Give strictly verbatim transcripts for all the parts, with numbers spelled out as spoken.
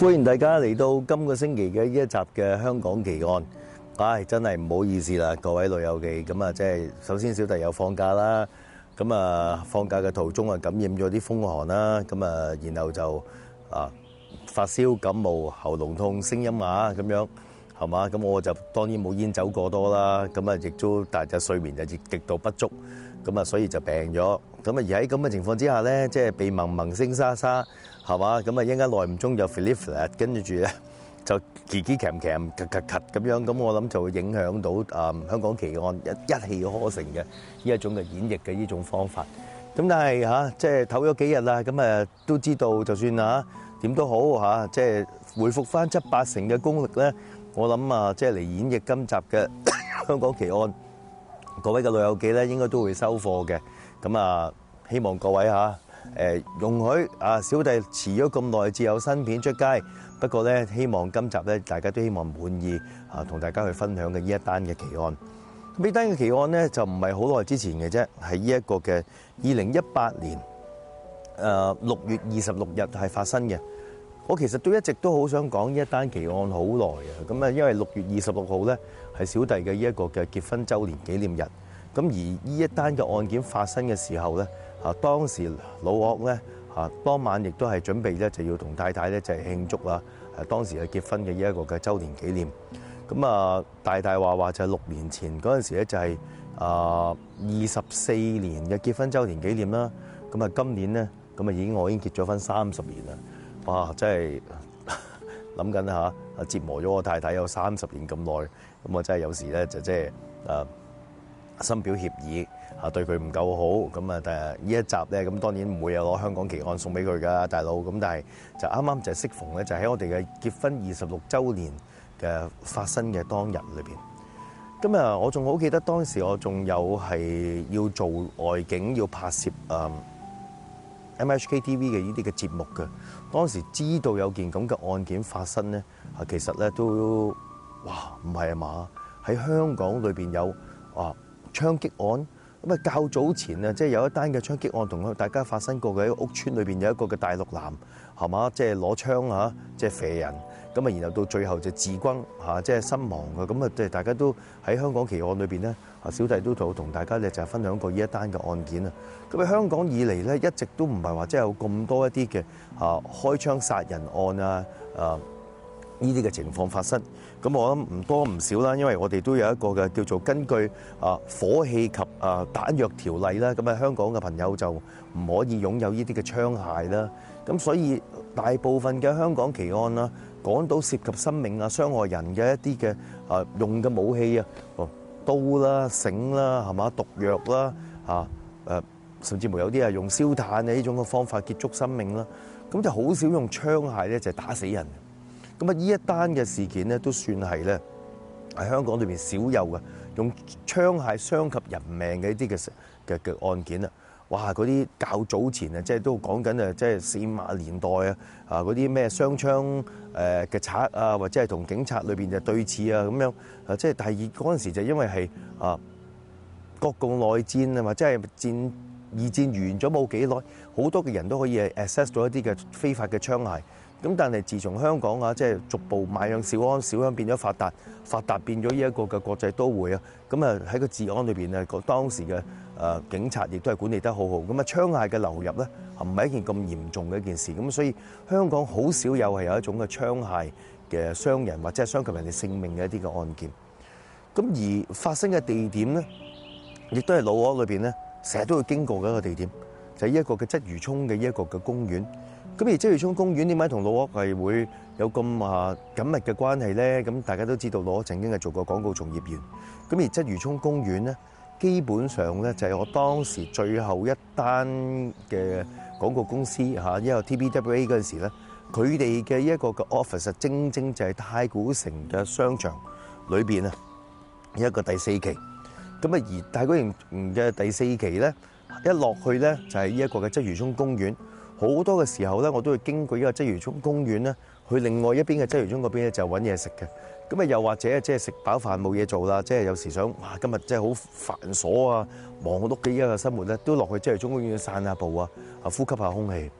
歡迎大家嚟到今個星期嘅呢一集嘅香港奇案。唉，真係唔好意思啦，各位老友記。咁啊，即係首先小弟有放假啦，咁啊放假嘅途中啊感染咗啲風寒啦，咁啊然後就啊發燒、感冒、喉嚨痛、聲音啞咁樣，係嘛？咁我就當然冇煙酒過多啦，咁啊亦都但係睡眠就極極度不足，咁啊所以就病咗。咁啊而喺咁嘅情況之下咧，即係鼻濛濛、聲沙沙，係嘛？咁啊一陣間耐唔中就 flat flat，跟住住咧就嘰嘰鉗鉗、咳咳咳咁樣，咁我諗就會影響到啊香港奇案一一氣呵成嘅呢一種嘅演繹嘅呢種方法。咁但係嚇，即係唞咗幾日啦，咁啊都知道，就算啊點都好嚇，即係回復翻七八成嘅功力咧，我諗啊，即係嚟演繹今集嘅香港奇案，各位嘅老友記咧應該都會收貨嘅。咁啊，希望各位嚇誒容許啊小弟遲咗咁耐至有新片出街。不過咧，希望今集咧大家都希望滿意啊，同大家去分享嘅呢一單嘅奇案。呢單嘅奇案咧就唔係好耐之前嘅啫，係呢一個嘅二零一八年誒六月二十六日係發生嘅。我其實都一直都好想講呢一單奇案好耐啊。咁啊，因為六月二十六號咧係小弟嘅呢一個嘅結婚週年紀念日。咁而呢一單嘅案件發生嘅時候咧，啊當時老岳咧啊當晚亦都係準備咧就要同太太咧就係慶祝啦，誒當時係結婚嘅呢一個嘅週年紀念。咁啊大大話話就係六年前嗰陣時咧就係啊二十四年嘅結婚週年紀念啦。咁啊今年咧咁啊已經我已經結咗婚三十年啦。哇！真係諗緊嚇啊折磨咗我太太有三十年咁耐，咁我真係有時咧就即係誒深表歉意嚇，對佢唔夠好咁啊！但係呢一集咧咁當然唔會有攞香港奇案送俾佢㗎，大佬咁，但係就啱啱就適逢咧，就喺我哋嘅結婚二十六週年嘅發生嘅當日裏邊。咁啊，我仲好記得當時我仲有係要做外景，要拍攝誒 M H K T V 嘅呢啲嘅節目嘅。當時知道有件咁嘅案件發生咧，啊其實咧都哇唔係啊嘛，喺香港裏邊有啊槍擊案。咁啊較早前啊，即係有一單嘅槍擊案同大家發生過嘅，喺屋村裏邊有一個嘅大陸男係嘛，即係攞槍嚇，即係射人，咁啊然後到最後就自轟嚇，即係身亡嘅。咁啊即係大家都喺香港奇案裏邊咧，啊小弟都同同大家咧就係分享過呢一單嘅案件啊。咁喺香港以嚟咧，一直都唔係話即係有咁多一啲嘅啊開槍殺人案啊啊呢啲嘅情況發生。咁我諗唔多唔少啦，因為我哋都有一個嘅叫做根據啊火器及啊彈藥條例啦，咁啊香港嘅朋友就唔可以擁有呢啲嘅槍械啦。咁所以大部分嘅香港奇案啦，講到涉及生命啊、傷害人嘅一啲嘅啊用嘅武器啊，哦刀啦、繩啦，係嘛毒藥啦啊誒，甚至乎有啲係用燒炭嘅呢種嘅方法結束生命啦。咁就好少用槍械咧，就係打死人。咁啊，呢一單嘅事件咧，都算係咧喺香港裏邊少有嘅用槍械傷及人命嘅一啲嘅嘅嘅案件啊！哇，嗰啲較早前啊，即係都講緊啊，即係四五十年代啊，啊嗰啲咩雙槍誒嘅賊啊，或者係同警察裏邊就對峙啊咁樣啊，即係第二嗰陣時就因為係啊國共內戰啊，或者係戰二戰完咗冇幾耐，好多嘅人都可以 access 到一啲嘅非法嘅槍械。咁但係自從香港啊，即係逐步邁向小安，小安變咗發達，發達變咗呢一個嘅國際都會啊。咁啊喺個治安裏邊啊，當時嘅誒警察亦都係管理得好好。咁啊槍械嘅流入咧，唔係一件咁嚴重嘅一件事。咁所以香港好少有係有一種嘅槍械嘅傷人或者係傷及人哋性命嘅一啲嘅案件。咁而發生嘅地點咧，亦都係老屋裏邊咧，成日都會經過嘅一個地點，就係呢一個嘅鰂魚涌嘅呢一個嘅公園。咁而鰂魚涌公園點解同老屋係會有咁啊緊密嘅關係咧？咁大家都知道老屋曾經係做過廣告從業員。咁而鰂魚涌公園咧，基本上咧就係我當時最後一單嘅廣告公司嚇，因為 T B W A 嗰陣時咧，佢哋嘅一個嘅 office 正正就係太古城嘅商場裏邊啊一個第四期。咁啊而太古城嘅第四期咧，一落去咧就係呢一個嘅鰂魚涌公園。好多嘅時候咧，我都會經過呢個鰂魚涌公園咧，去另外一邊嘅鰂魚涌嗰邊咧就揾嘢食嘅。咁啊，又或者即係食飽飯冇嘢做啦，即係有時想哇，今日真係好繁瑣啊，忙碌嘅依家嘅生活咧，都落去鰂魚涌公園散下步啊，啊呼吸下空氣。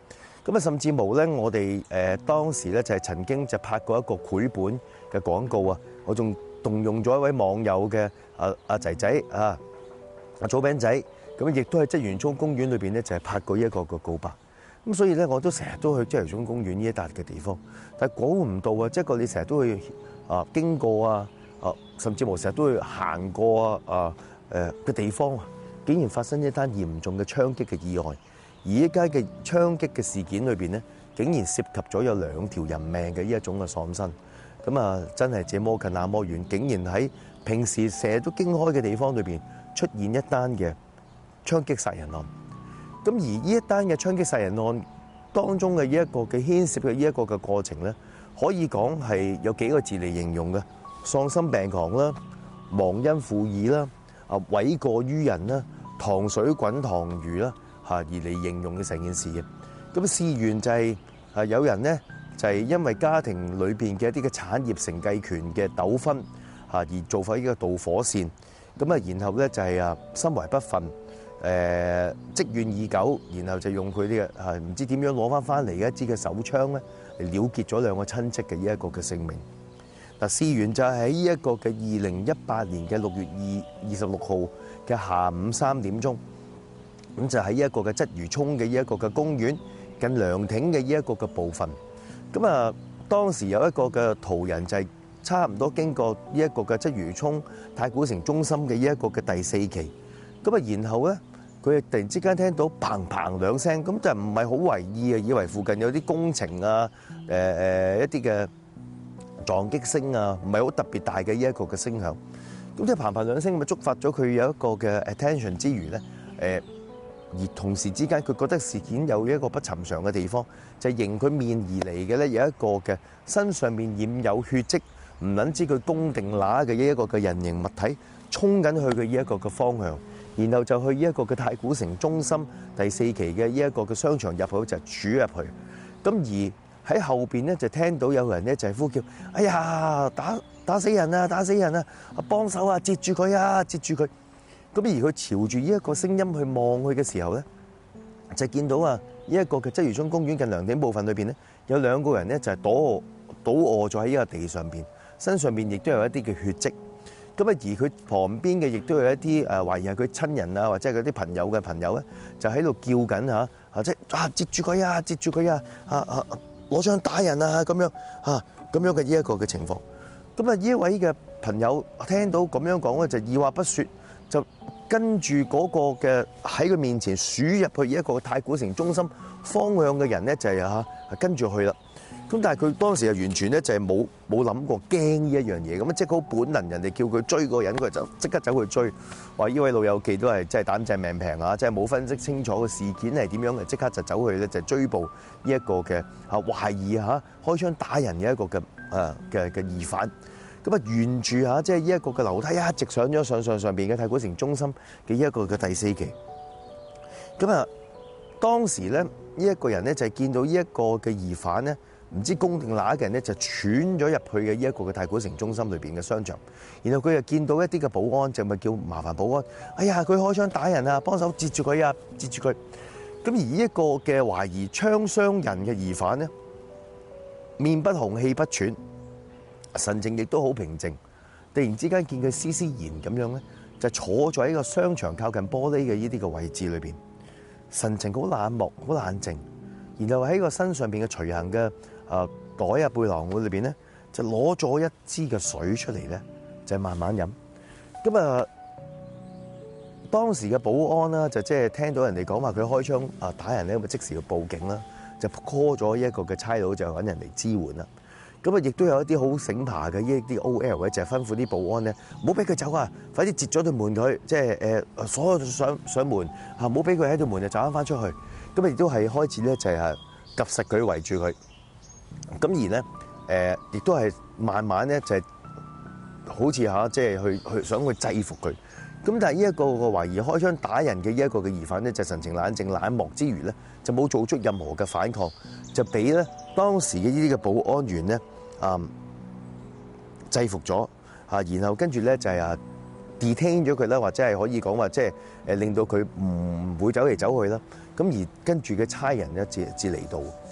咁啊，甚至無咧，我哋誒當時咧就係曾經就拍過一個繪本嘅廣告啊！我仲動用咗一位網友嘅阿阿仔仔啊，阿草餅仔，咁亦都喺鰂魚涌公園裏邊咧就係拍過一個嘅告白。咁所以咧，我都成日都去鰂魚涌公園呢一笪嘅地方，但係估唔到啊！即係個你成日都會啊經過啊啊，甚至無成日都會行過啊啊誒嘅地方啊，竟然發生一單嚴重嘅槍擊嘅意外。而依家嘅槍擊嘅事件裏邊咧，竟然涉及咗有兩條人命嘅呢一種嘅喪生，咁啊真係這麼近那麼遠，竟然喺平時成日都經開嘅地方裏邊出現一單嘅槍擊殺人案。咁而呢一單嘅槍擊殺人案當中嘅呢一個嘅牽涉嘅呢一個嘅過程咧，可以講係有幾個字嚟形容嘅：喪心病狂啦、忘恩負義啦、啊諉過於人啦、糖水滾糖魚啦。嚇而嚟形容嘅成件事嘅，咁事緣就係啊有人咧就係因為家庭裏邊嘅一啲嘅產業承繼權嘅糾紛嚇而做法呢個導火線，咁啊然後咧就係啊心懷不忿，誒積怨已久，然後就用佢啲嘅嚇唔知點樣攞翻翻嚟嘅一支嘅手槍咧嚟了結咗兩個親戚嘅呢一個嘅性命。嗱，事緣就係喺呢一個嘅二零一八年嘅六月二二十六號嘅下午三點鐘。咁就喺一個嘅鰂魚涌嘅呢一個嘅公園近涼亭嘅呢一個嘅部分，咁啊當時有一個嘅途人就係差唔多經過呢一個嘅鰂魚涌太古城中心嘅呢一個嘅第四期，咁啊然後咧佢突然之間聽到砰砰兩聲，咁就唔係好為意啊，以為附近有啲工程啊，誒誒一啲嘅撞擊聲啊，唔係好特別大嘅呢一個嘅聲響，咁即係砰砰兩聲，咪觸發咗佢有一個嘅 attention 之餘咧，誒。而同時之間，佢覺得事件有一個不尋常嘅地方，就係迎佢面而嚟嘅咧，有一個嘅身上面染有血跡，唔撚知佢公定乸嘅呢一個嘅人形物體，衝緊去嘅呢一個嘅方向，然後就去呢一個嘅太古城中心第四期嘅呢一個嘅商場入口就闖入去。咁而喺後邊咧就聽到有人咧就係呼叫：哎呀，打打死人啊，打死人啊！啊，幫手啊，截住佢啊，截住佢！咁而佢朝住呢一個聲音去望佢嘅時候咧，就見到啊呢一個嘅鰂魚涌公園近涼亭部分裏邊咧，有兩個人咧就係倒倒卧咗喺呢個地上邊，身上邊亦都有一啲嘅血跡。咁啊而佢旁邊嘅亦都有一啲誒懷疑係佢親人啊，或者係佢啲朋友嘅朋友咧，就喺度叫緊嚇，或者啊截住佢啊，截住佢啊，啊啊攞槍打人啊咁樣嚇咁樣嘅呢一個嘅情況。咁啊呢一位嘅朋友聽到咁樣講咧，就二話不説。就跟住嗰個嘅喺佢面前鼠入去一個太古城中心方向嘅人咧，就係嚇跟住去啦。咁但係佢當時係完全咧就係冇冇諗過驚呢一樣嘢，咁啊即係好本能，人哋叫佢追個人，佢就即刻走去追。話呢位老友記都係真係膽正命平啊！即係冇分析清楚個事件係點樣嘅，即刻就走去咧就追捕呢一個嘅嚇懷疑嚇開槍打人嘅一個嘅誒嘅嘅疑犯。咁啊，沿住嚇，即係呢一個嘅樓梯一直上咗上上上邊嘅太古城中心嘅呢一個嘅第四期。咁啊，當時咧呢一個人咧就係見到呢一個嘅疑犯咧，唔知公定乸嘅人咧就闖咗入去嘅呢一個嘅太古城中心裏邊嘅商場。然後佢又見到一啲嘅保安，就咪叫麻煩保安，哎呀，佢開槍打人啊，幫手截住佢啊，截住佢。咁而呢一個嘅懷疑槍傷人嘅疑犯咧，面不紅氣不喘。神情亦都好平靜，突然之間見佢斯斯然咁樣咧，就坐咗喺個商場靠近玻璃嘅呢啲嘅位置裏邊，神情好冷漠、好冷靜。然後喺個身上邊嘅隨行嘅啊袋啊背囊裏邊咧，就攞咗一支嘅水出嚟咧，就慢慢飲。咁啊，當時嘅保安啦，就即係聽到人哋講話佢開槍啊打人咧，咁啊即時要報警啦，就 call 咗一個嘅差佬就揾人嚟支援啦。咁啊，亦都有一啲好醒爬嘅呢一啲 O L 咧，就係吩咐啲保安咧，唔好俾佢走啊！快啲截咗對門佢，即係誒所有上上門嚇，唔好俾佢喺對門就走翻翻出去。咁啊，亦都係開始咧，就係係夾實佢圍住佢。咁而咧誒，亦都係慢慢咧，就係好似嚇，即係去去想去制服佢。咁但係呢一個個懷疑開槍打人嘅呢一個嘅疑犯咧，就神情冷靜冷漠之餘咧，就冇做出任何嘅反抗，就俾咧當時嘅呢啲嘅保安員咧。嗯，制服咗嚇，然後跟住咧就係啊 detain 咗佢啦，或者係可以講話即係誒令到佢唔會走嚟走去啦。咁而跟住嘅差人咧至至嚟到。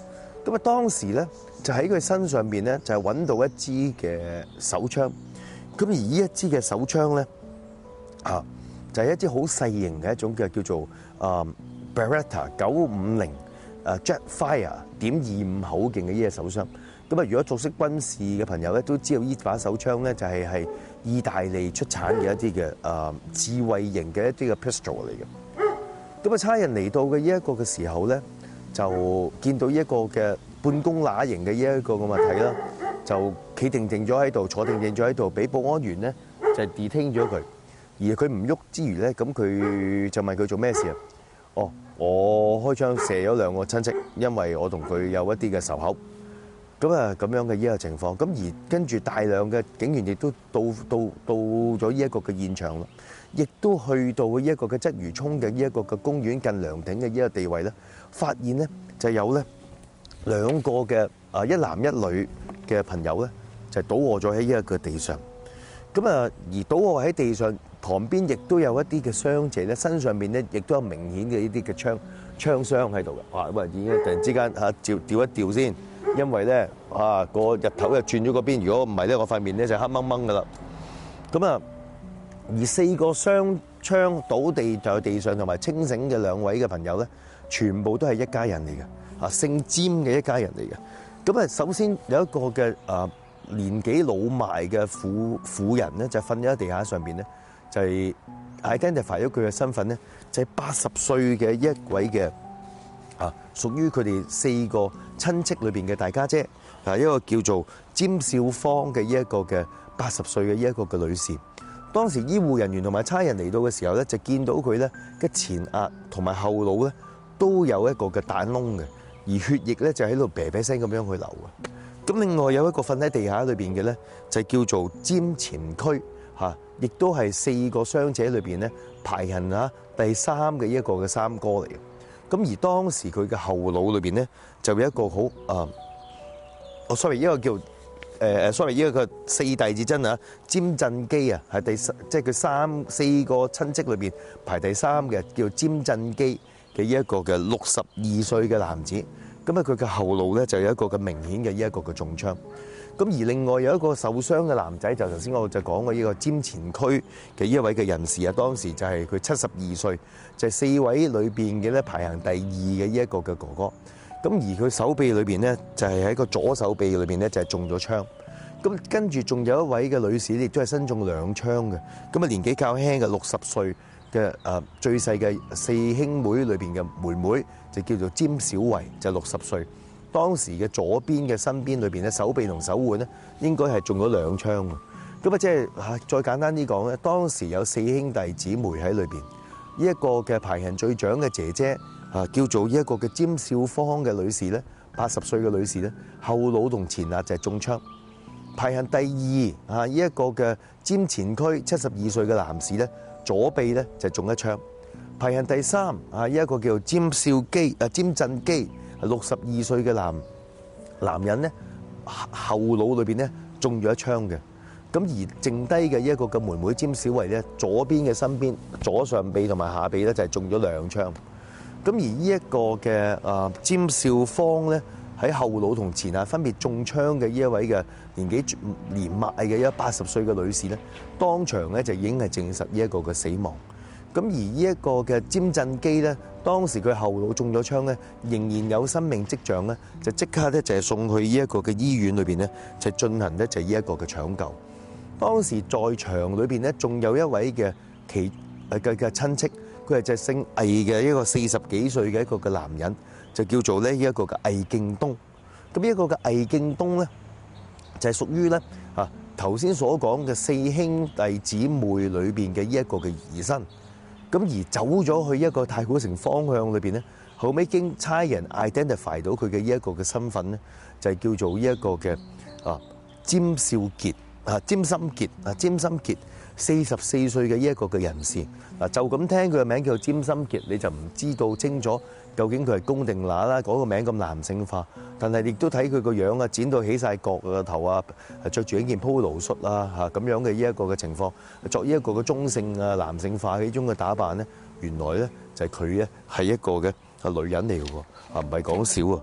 咁啊當時咧就喺佢身上邊咧就係揾到一支嘅手槍。咁而呢一支嘅手槍咧啊就係一支好細型嘅一種嘅叫做啊 Beretta 九五零誒 Jetfire 點二五口徑嘅呢隻手槍。咁啊，如果熟悉軍事嘅朋友咧，都知道呢把手槍咧就係係意大利出產嘅一啲嘅誒智慧型嘅一啲嘅 pistol 嚟嘅。咁啊，差人嚟到嘅呢一個嘅時候咧，就見到呢一個嘅半公乸型嘅呢一個嘅物體啦，就企定定咗喺度，坐定定咗喺度，俾保安員咧就 detain 咗佢。而佢唔喐之餘咧，咁佢就問佢做咩事啊？哦，我開槍射咗兩個親戚，因為我同佢有一啲嘅仇口。咁啊，咁樣嘅呢個情況，咁而跟住大量嘅警員亦都到到到咗呢一個嘅現場啦，亦都去到呢一個嘅鰂魚涌嘅呢一個嘅公園近涼亭嘅呢個地位咧，發現咧就有咧兩個嘅啊一男一女嘅朋友咧就倒卧咗喺呢一個地上。咁啊，而倒卧喺地上旁邊亦都有一啲嘅傷者咧，身上面咧亦都有明顯嘅呢啲嘅槍槍傷喺度嘅。哇！咁啊，已經突然之間嚇調調一調先。因為咧啊個日頭又轉咗嗰邊，如果唔係咧，我塊面咧就黑掹掹噶啦。咁啊，而四個雙槍倒地在地上同埋清醒嘅兩位嘅朋友咧，全部都係一家人嚟嘅，啊姓詹嘅一家人嚟嘅。咁啊，首先有一個嘅啊年紀老邁嘅婦婦人咧，就瞓咗喺地下上邊咧，就係 identify 咗佢嘅身份咧，就係八十歲嘅一位嘅。啊，屬於佢哋四個親戚裏邊嘅大家姐，啊一個叫做詹少芳嘅呢一個嘅八十歲嘅呢一個嘅女士。當時醫護人員同埋差人嚟到嘅時候咧，就見到佢咧嘅前額同埋後腦咧都有一個嘅彈窿嘅，而血液咧就喺度啤啤聲咁樣去流嘅。咁另外有一個瞓喺地下裏邊嘅咧，就叫做詹前驅嚇，亦都係四個傷者裏邊咧排行啊第三嘅一個嘅三哥嚟嘅。咁而當時佢嘅後腦裏邊咧，就有一個好啊，哦，sorry，呢個叫誒誒，sorry，呢個四弟至真啊，詹振基啊，係第三，即係佢三四個親戚裏邊排第三嘅，叫詹振基嘅呢一個嘅六十二歲嘅男子。咁啊，佢嘅後腦咧就有一個嘅明顯嘅呢一個嘅中槍。咁而另外有一個受傷嘅男仔，就頭先我就講過呢個詹前驅嘅呢一位嘅人士啊，當時就係佢七十二歲，就係四位裏邊嘅咧排行第二嘅呢一個嘅哥哥。咁而佢手臂裏邊咧就係喺個左手臂裏邊咧就係中咗槍。咁跟住仲有一位嘅女士亦都係身中兩槍嘅。咁啊年紀較輕嘅六十歲嘅誒最細嘅四兄妹裏邊嘅妹妹就叫做詹小維，就六十歲。當時嘅左邊嘅身邊裏邊咧，手臂同手腕咧應該係中咗兩槍嘅。咁啊，即係嚇再簡單啲講咧，當時有四兄弟姊妹喺裏邊。呢一個嘅排行最長嘅姐姐啊，叫做呢一個嘅詹少芳嘅女士咧，八十歲嘅女士咧，後腦同前額就係中槍。排行第二啊，呢一個嘅詹前驅七十二歲嘅男士咧，左臂咧就中一槍。排行第三啊，呢一個叫詹少基啊，詹振基。六十二歲嘅男男人咧，後腦裏邊咧中咗一槍嘅。咁而剩低嘅一個嘅妹妹詹小維咧，左邊嘅身邊左上臂同埋下臂咧就係中咗兩槍。咁而呢一個嘅啊詹少芳咧，喺後腦同前額分別中槍嘅呢一位嘅年紀年邁嘅一八十歲嘅女士咧，當場咧就已經係證實呢一個嘅死亡。咁而呢一個嘅詹振基咧，當時佢後腦中咗槍咧，仍然有生命跡象咧，就即刻咧就係送去呢一個嘅醫院裏邊咧，就進行咧就呢一個嘅搶救。當時在場裏邊咧，仲有一位嘅其誒嘅嘅親戚，佢係隻姓魏嘅一個四十幾歲嘅一個嘅男人，就叫做咧呢一個嘅魏敬東。咁呢一個嘅魏敬東咧，就係屬於咧啊頭先所講嘅四兄弟姊妹裏邊嘅呢一個嘅兒孫。咁而走咗去一個太古城方向裏邊咧，後尾經差人 identify 到佢嘅呢一個嘅身份咧，就係叫做呢一個嘅啊詹少傑啊詹心傑啊詹心傑四十四歲嘅呢一個嘅人士。嗱就咁聽佢嘅名叫做詹心傑，你就唔知道清楚究竟佢係公定乸啦。嗰個名咁男性化，但係亦都睇佢個樣啊，剪到起晒角個頭啊，着住一件 polo 恤啊嚇咁樣嘅呢一個嘅情況，作呢一個嘅中性啊男性化嘅呢種嘅打扮咧，原來咧就係佢咧係一個嘅係女人嚟嘅喎，啊唔係講笑啊！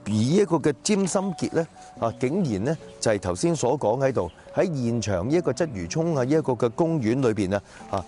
而一個嘅詹心傑咧啊，竟然咧就係頭先所講喺度喺現場呢一個鰂魚涌啊，呢一個嘅公園裏邊啊啊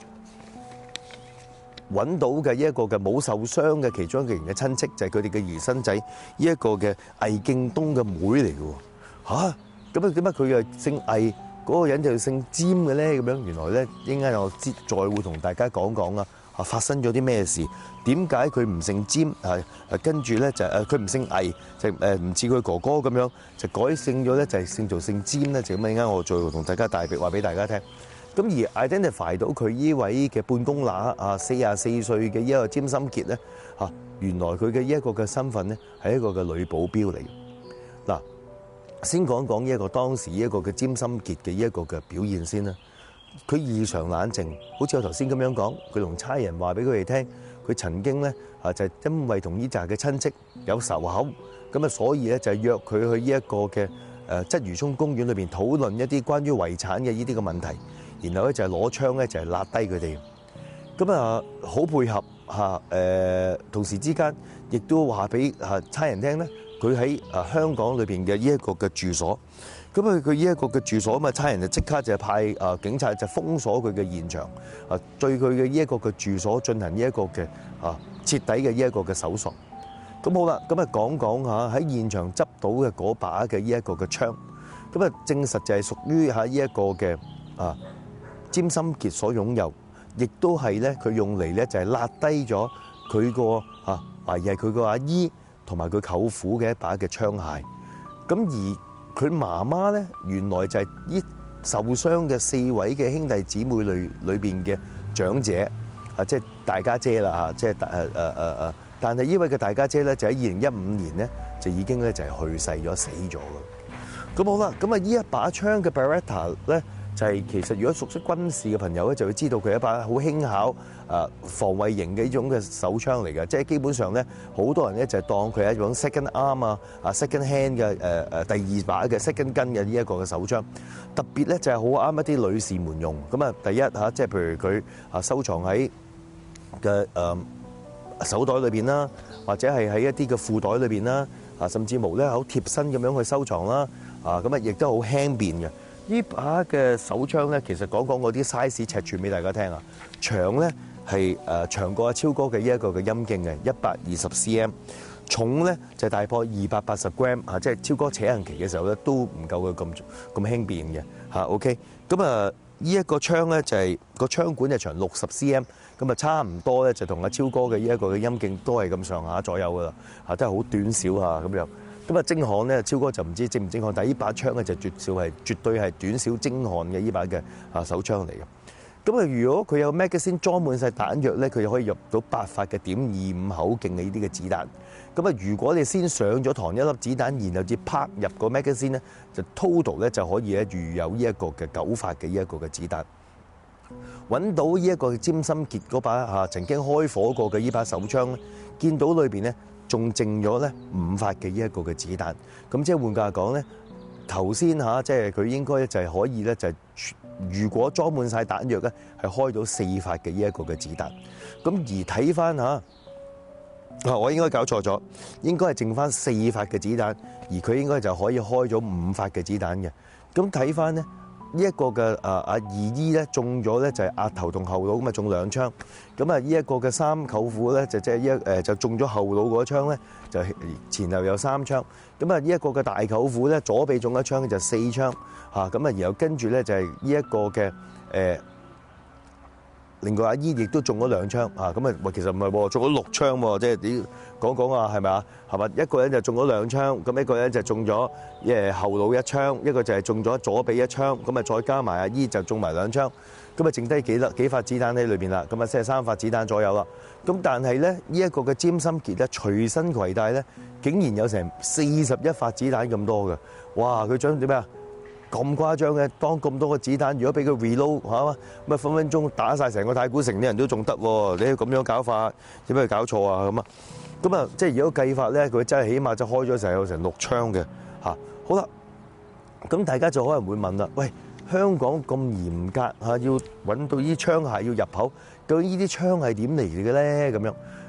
揾到嘅呢一個嘅冇受傷嘅其中一個人嘅親戚，就係佢哋嘅兒孫仔呢一個嘅魏敬東嘅妹嚟嘅喎嚇。咁啊點解佢又姓魏，嗰個人就姓詹嘅咧？咁樣原來咧應該我接再會同大家講講啊。啊！發生咗啲咩事？點解佢唔姓詹？係誒跟住咧就誒佢唔姓魏，就誒唔似佢哥哥咁樣，就改姓咗咧就係姓做姓詹咧。就咁樣，陣間我再同大家大別話俾大家聽。咁而 identify 到佢呢位嘅半公乸啊，四十四歲嘅呢一個詹心傑咧嚇，原來佢嘅呢一個嘅身份咧係一個嘅女保鏢嚟。嗱，先講講呢一個當時呢一個嘅詹心傑嘅呢一個嘅表現先啦。佢異常冷靜，好似我頭先咁樣講，佢同差人話俾佢哋聽，佢曾經咧啊就係因為同呢紮嘅親戚有仇口，咁啊所以咧就係約佢去呢一個嘅誒鰂魚涌公園裏邊討論一啲關於遺產嘅呢啲嘅問題，然後咧就係攞槍咧就係揦低佢哋，咁啊好配合嚇誒，同時之間亦都話俾啊差人聽咧，佢喺啊香港裏邊嘅呢一個嘅住所。咁佢佢呢一個嘅住所咁啊，差人就即刻就派啊警察就封鎖佢嘅現場，啊對佢嘅呢一個嘅住所進行呢一個嘅啊徹底嘅呢一個嘅搜索。咁好啦，咁啊講講下喺現場執到嘅嗰把嘅呢一個嘅槍，咁啊證實就係屬於喺呢一個嘅啊詹心傑所擁有，亦都係咧佢用嚟咧就係揦低咗佢個啊懷疑係佢個阿姨同埋佢舅父嘅一把嘅槍械，咁而佢媽媽咧，原來就係呢受傷嘅四位嘅兄弟姊妹裏裏邊嘅長者，啊，即係大家姐啦嚇，即係誒誒誒誒。但係呢位嘅大家姐咧，就喺二零一五年咧，就已經咧就係去世咗、死咗嘅。咁好啦，咁啊呢一把槍嘅 Beretta 咧，就係其實如果熟悉軍事嘅朋友咧，就會知道佢係一把好輕巧啊防衛型嘅呢種嘅手槍嚟嘅，即係基本上咧，好多人咧就係當佢係一種 second arm 啊啊 second hand 嘅誒誒第二把嘅 second gun 嘅呢一個嘅手槍，特別咧就係好啱一啲女士們用。咁啊，第一嚇，即係譬如佢啊收藏喺嘅誒手袋裏邊啦，或者係喺一啲嘅褲袋裏邊啦，啊甚至乎咧好貼身咁樣去收藏啦，啊咁啊亦都好輕便嘅。呢把嘅手槍咧，其實講講嗰啲 size 尺寸俾大家聽啊。長咧係誒長過阿超哥嘅呢一個嘅陰莖嘅一百二十 cm， 重咧就大概二百八十 gram 啊，即係超哥扯行旗嘅時候咧都唔夠佢咁咁輕便嘅嚇。OK，咁啊呢一個槍咧就係個槍管就長六十 cm， 咁啊差唔多咧就同阿超哥嘅呢一個嘅陰莖都係咁上下左右噶啦嚇，都係好短小嚇咁樣。咁啊，精悍咧，超哥就唔知精唔精悍，但係呢把槍咧就絕少係絕對係短小精悍嘅呢把嘅啊手槍嚟嘅。咁啊，如果佢有 magazine 裝滿晒彈藥咧，佢就可以入到八發嘅點二五口徑嘅呢啲嘅子彈。咁啊，如果你先上咗膛一粒子彈，然後至拍入個 magazine 咧，就 total 咧就可以咧預有呢一個嘅九發嘅呢一個嘅子彈。揾到呢一個詹心傑嗰把嚇曾經開火過嘅呢把手槍咧，見到裏邊咧，仲剩咗咧五發嘅呢一個嘅子彈，咁即係換句話講咧，頭先嚇即係佢應該就係可以咧就係如果裝滿晒彈藥咧，係開到四發嘅呢一個嘅子彈。咁而睇翻嚇，啊我應該搞錯咗，應該係剩翻四發嘅子彈，而佢應該就可以開咗五發嘅子彈嘅。咁睇翻咧。呢一個嘅啊啊二姨咧中咗咧就係額頭同後腦咁啊中兩槍，咁啊呢一個嘅三舅父咧就即係一誒就中咗後腦嗰槍咧就前後有三槍，咁啊呢一個嘅大舅父咧左臂中一槍就四槍嚇，咁啊然後跟住咧就係呢一個嘅誒。另外阿姨亦都中咗兩槍啊！咁啊，其實唔係喎，中咗六槍喎，即係點講講啊？係咪啊？係咪一個人就中咗兩槍，咁一個人就中咗誒後腦一槍，一個就係中咗左臂一槍，咁啊再加埋阿姨就中埋兩槍，咁啊剩低幾粒幾發子彈喺裏邊啦，咁啊四十三發子彈左右啦。咁但係咧，呢一個嘅詹心傑咧隨身攜帶咧，竟然有成四十一發子彈咁多嘅，哇！佢將點咩啊？咁誇張嘅，當咁多個子彈，如果俾佢 reload 嚇嘛，咁啊分分鐘打晒成個太古城啲人都仲得喎，你咁樣搞法，有咩搞錯啊咁啊？咁啊，即係如果計法咧，佢真係起碼就開咗成有成六槍嘅嚇。好啦，咁大家就可能會問啦，喂，香港咁嚴格嚇，要揾到呢槍械要入口，究竟呢啲槍係點嚟嘅咧？咁樣，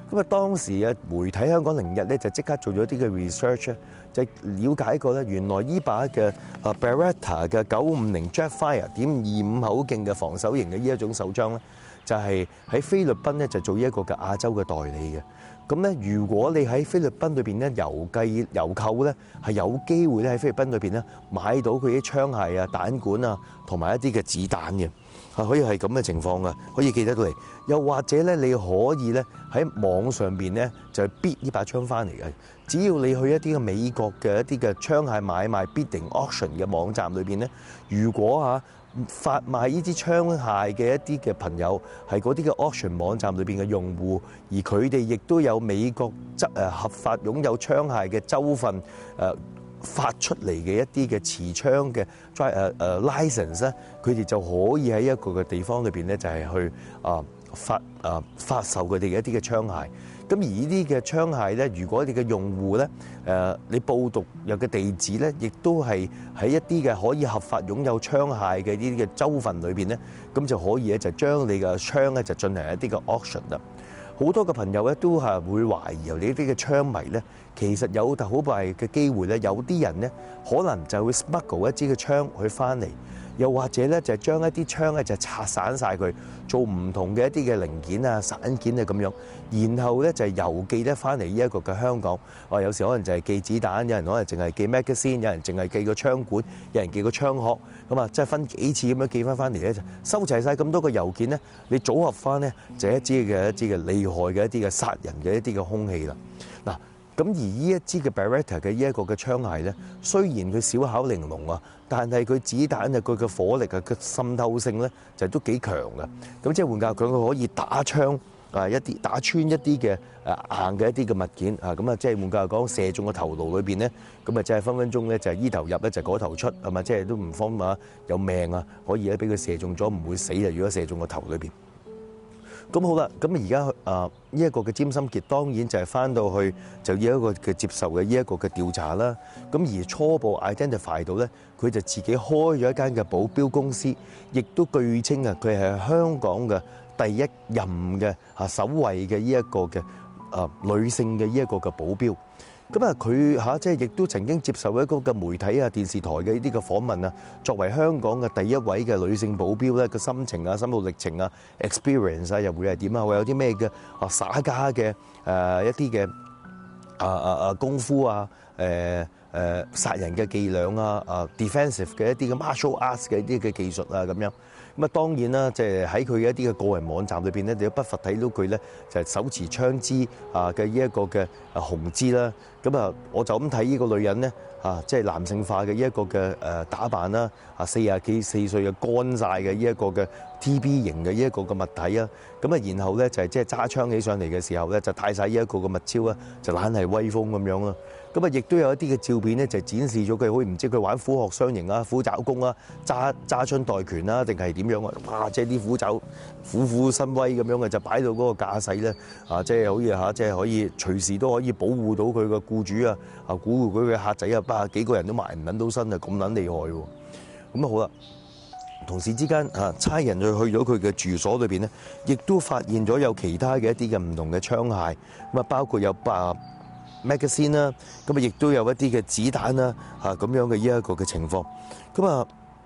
咁啊，當時嘅媒體香港零日咧就即刻做咗啲嘅 research 咧，就了解過咧，原來依把嘅啊 Beretta 嘅九五零 Jetfire 點二五口徑嘅防守型嘅呢一種手槍咧，就係喺菲律賓咧就做一個嘅亞洲嘅代理嘅。咁咧，如果你喺菲律賓裏邊咧郵寄郵購咧，係有機會咧喺菲律賓裏邊咧買到佢啲槍械啊、彈管啊，同埋一啲嘅子彈嘅，係可以係咁嘅情況噶，可以寄得到嚟。又或者咧，你可以咧喺網上邊咧就係 bid 呢把槍翻嚟嘅。只要你去一啲嘅美國嘅一啲嘅槍械買賣 bidding auction 嘅網站裏邊咧，如果嚇發賣呢支槍械嘅一啲嘅朋友係嗰啲嘅 auction 網站裏邊嘅用戶，而佢哋亦都有美國執誒合法擁有槍械嘅州份誒發出嚟嘅一啲嘅持槍嘅 dri 誒誒 license 咧，佢哋就可以喺一個嘅地方裏邊咧就係去啊發啊發售佢哋嘅一啲嘅槍械。咁而呢啲嘅槍械咧，如果你嘅用戶咧，誒你報讀有嘅地址咧，亦都係喺一啲嘅可以合法擁有槍械嘅呢啲嘅州份裏邊咧，咁就可以咧就將你嘅槍咧就進行一啲嘅 auction 啦。好多嘅朋友咧都係會懷疑由你啲嘅槍迷咧，其實有好大嘅機會咧，有啲人咧可能就會 smuggle 一支嘅槍去翻嚟。又或者咧，就係將一啲槍咧就拆散晒佢，做唔同嘅一啲嘅零件啊、散件啊咁樣，然後咧就係郵寄咧翻嚟呢一個嘅香港。哦，有時可能就係寄子彈，有人可能淨係寄 magazine，有人淨係寄個槍管，有人寄個槍殼，咁啊，即係分幾次咁樣寄翻翻嚟咧，就收齊晒咁多個郵件咧，你組合翻咧就係一支嘅一支嘅厲害嘅一啲嘅殺人嘅一啲嘅兇器啦。嗱。咁而呢一支嘅 Beretta 嘅呢一個嘅槍械咧，雖然佢小巧玲瓏啊，但係佢子彈啊，佢嘅火力啊，佢滲透性咧就都幾強嘅。咁即係換句話講，佢可以打槍啊，一啲打穿一啲嘅誒硬嘅一啲嘅物件啊。咁啊，即係換句話講，射中個頭顱裏邊咧，咁啊，即係分分鐘咧就係依頭入咧就嗰頭出，係咪？即係都唔慌啊，有命啊，可以咧俾佢射中咗唔會死啊。如果射中個頭裏邊。咁好啦，咁而家啊呢一個嘅詹森傑當然就係翻到去就要一個嘅接受嘅呢一個嘅調查啦。咁而初步 identify 到咧，佢就自己開咗一間嘅保鏢公司，亦都據稱啊，佢係香港嘅第一任嘅啊首位嘅呢一個嘅啊女性嘅呢一個嘅保鏢。咁啊，佢嚇即係亦都曾經接受一個嘅媒體啊、電視台嘅呢啲嘅訪問啊，作為香港嘅第一位嘅女性保鏢咧，個心情啊、心路歷程啊、experience 啊，又會係點啊？會有啲咩嘅啊耍家嘅誒一啲嘅啊啊啊功夫啊、誒誒殺人嘅伎倆啊、啊 defensive 嘅一啲嘅 martial arts 嘅一啲嘅技術啊咁樣。咁啊，當然啦，即係喺佢嘅一啲嘅個人網站裏邊咧，你都不乏睇到佢咧，就係手持槍支啊嘅呢一個嘅啊雄姿啦。咁啊，我就咁睇呢個女人咧，啊，即係男性化嘅呢一個嘅誒打扮啦，啊四廿幾四歲嘅乾晒嘅呢一個嘅 T B 型嘅呢一個嘅物體啊，咁啊，然後咧就係即係揸槍起上嚟嘅時候咧，就帶晒呢一個嘅物超啊，就懶係威風咁樣咯。咁啊，亦都有一啲嘅照片咧，就展示咗佢好似唔知佢玩虎鶴雙形啊、虎爪功啊、揸揸春代拳啊，定係點樣啊？哇！即係啲虎爪虎虎生威咁樣嘅，就擺到嗰個架勢咧，啊，即係好似嚇，即係可以隨時都可以保護到佢個僱主啊，啊，保護佢嘅客仔啊，巴幾個人都埋唔撚到身啊，咁撚厲害喎！咁啊好啦，同時之間啊，差人去去咗佢嘅住所裏邊咧，亦都發現咗有其他嘅一啲嘅唔同嘅槍械，咁啊包括有八 magazine 啦，咁啊亦都有一啲嘅子彈啦，嚇咁樣嘅呢一個嘅情況。咁啊，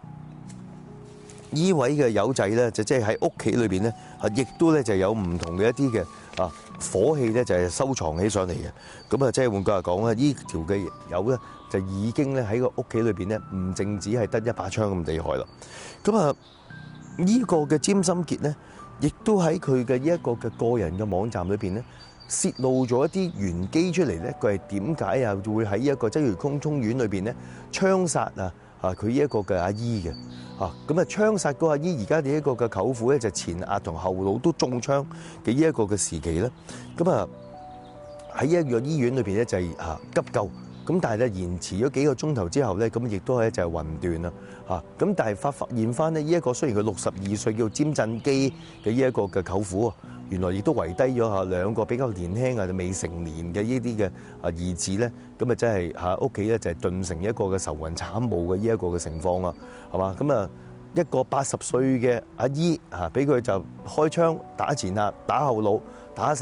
依位嘅友仔咧，就即係喺屋企裏邊咧，啊亦都咧就有唔同嘅一啲嘅啊火器咧，就係收藏起上嚟嘅。咁啊，即係換句話講咧，呢條嘅友咧就已經咧喺個屋企裏邊咧，唔淨止係得一把槍咁厲害啦。咁啊，呢個嘅詹森傑咧，亦都喺佢嘅呢一個嘅個人嘅網站裏邊咧，泄露咗一啲玄機出嚟咧，佢係點解啊會喺一個鰂魚涌中院裏邊咧槍殺啊啊佢呢一個嘅阿姨嘅啊，咁啊槍殺嗰阿姨，而家呢一個嘅舅父咧就前額同後腦都中槍嘅呢一個嘅時期咧，咁啊喺一個醫院裏邊咧就係啊急救，咁但係咧延遲咗幾個鐘頭之後咧，咁亦都係就係魂斷啦嚇，咁但係發發現翻咧呢一個雖然佢六十二歲叫詹振基嘅呢一個嘅舅父啊，原來亦都遺低咗嚇兩個比較年輕啊未成年嘅呢啲嘅啊兒子咧，咁啊真係嚇屋企咧就係頓成一個嘅愁雲慘霧嘅呢一個嘅情況啊，係嘛？咁啊一個八十歲嘅阿姨嚇，俾佢就開槍打前額打後腦打死。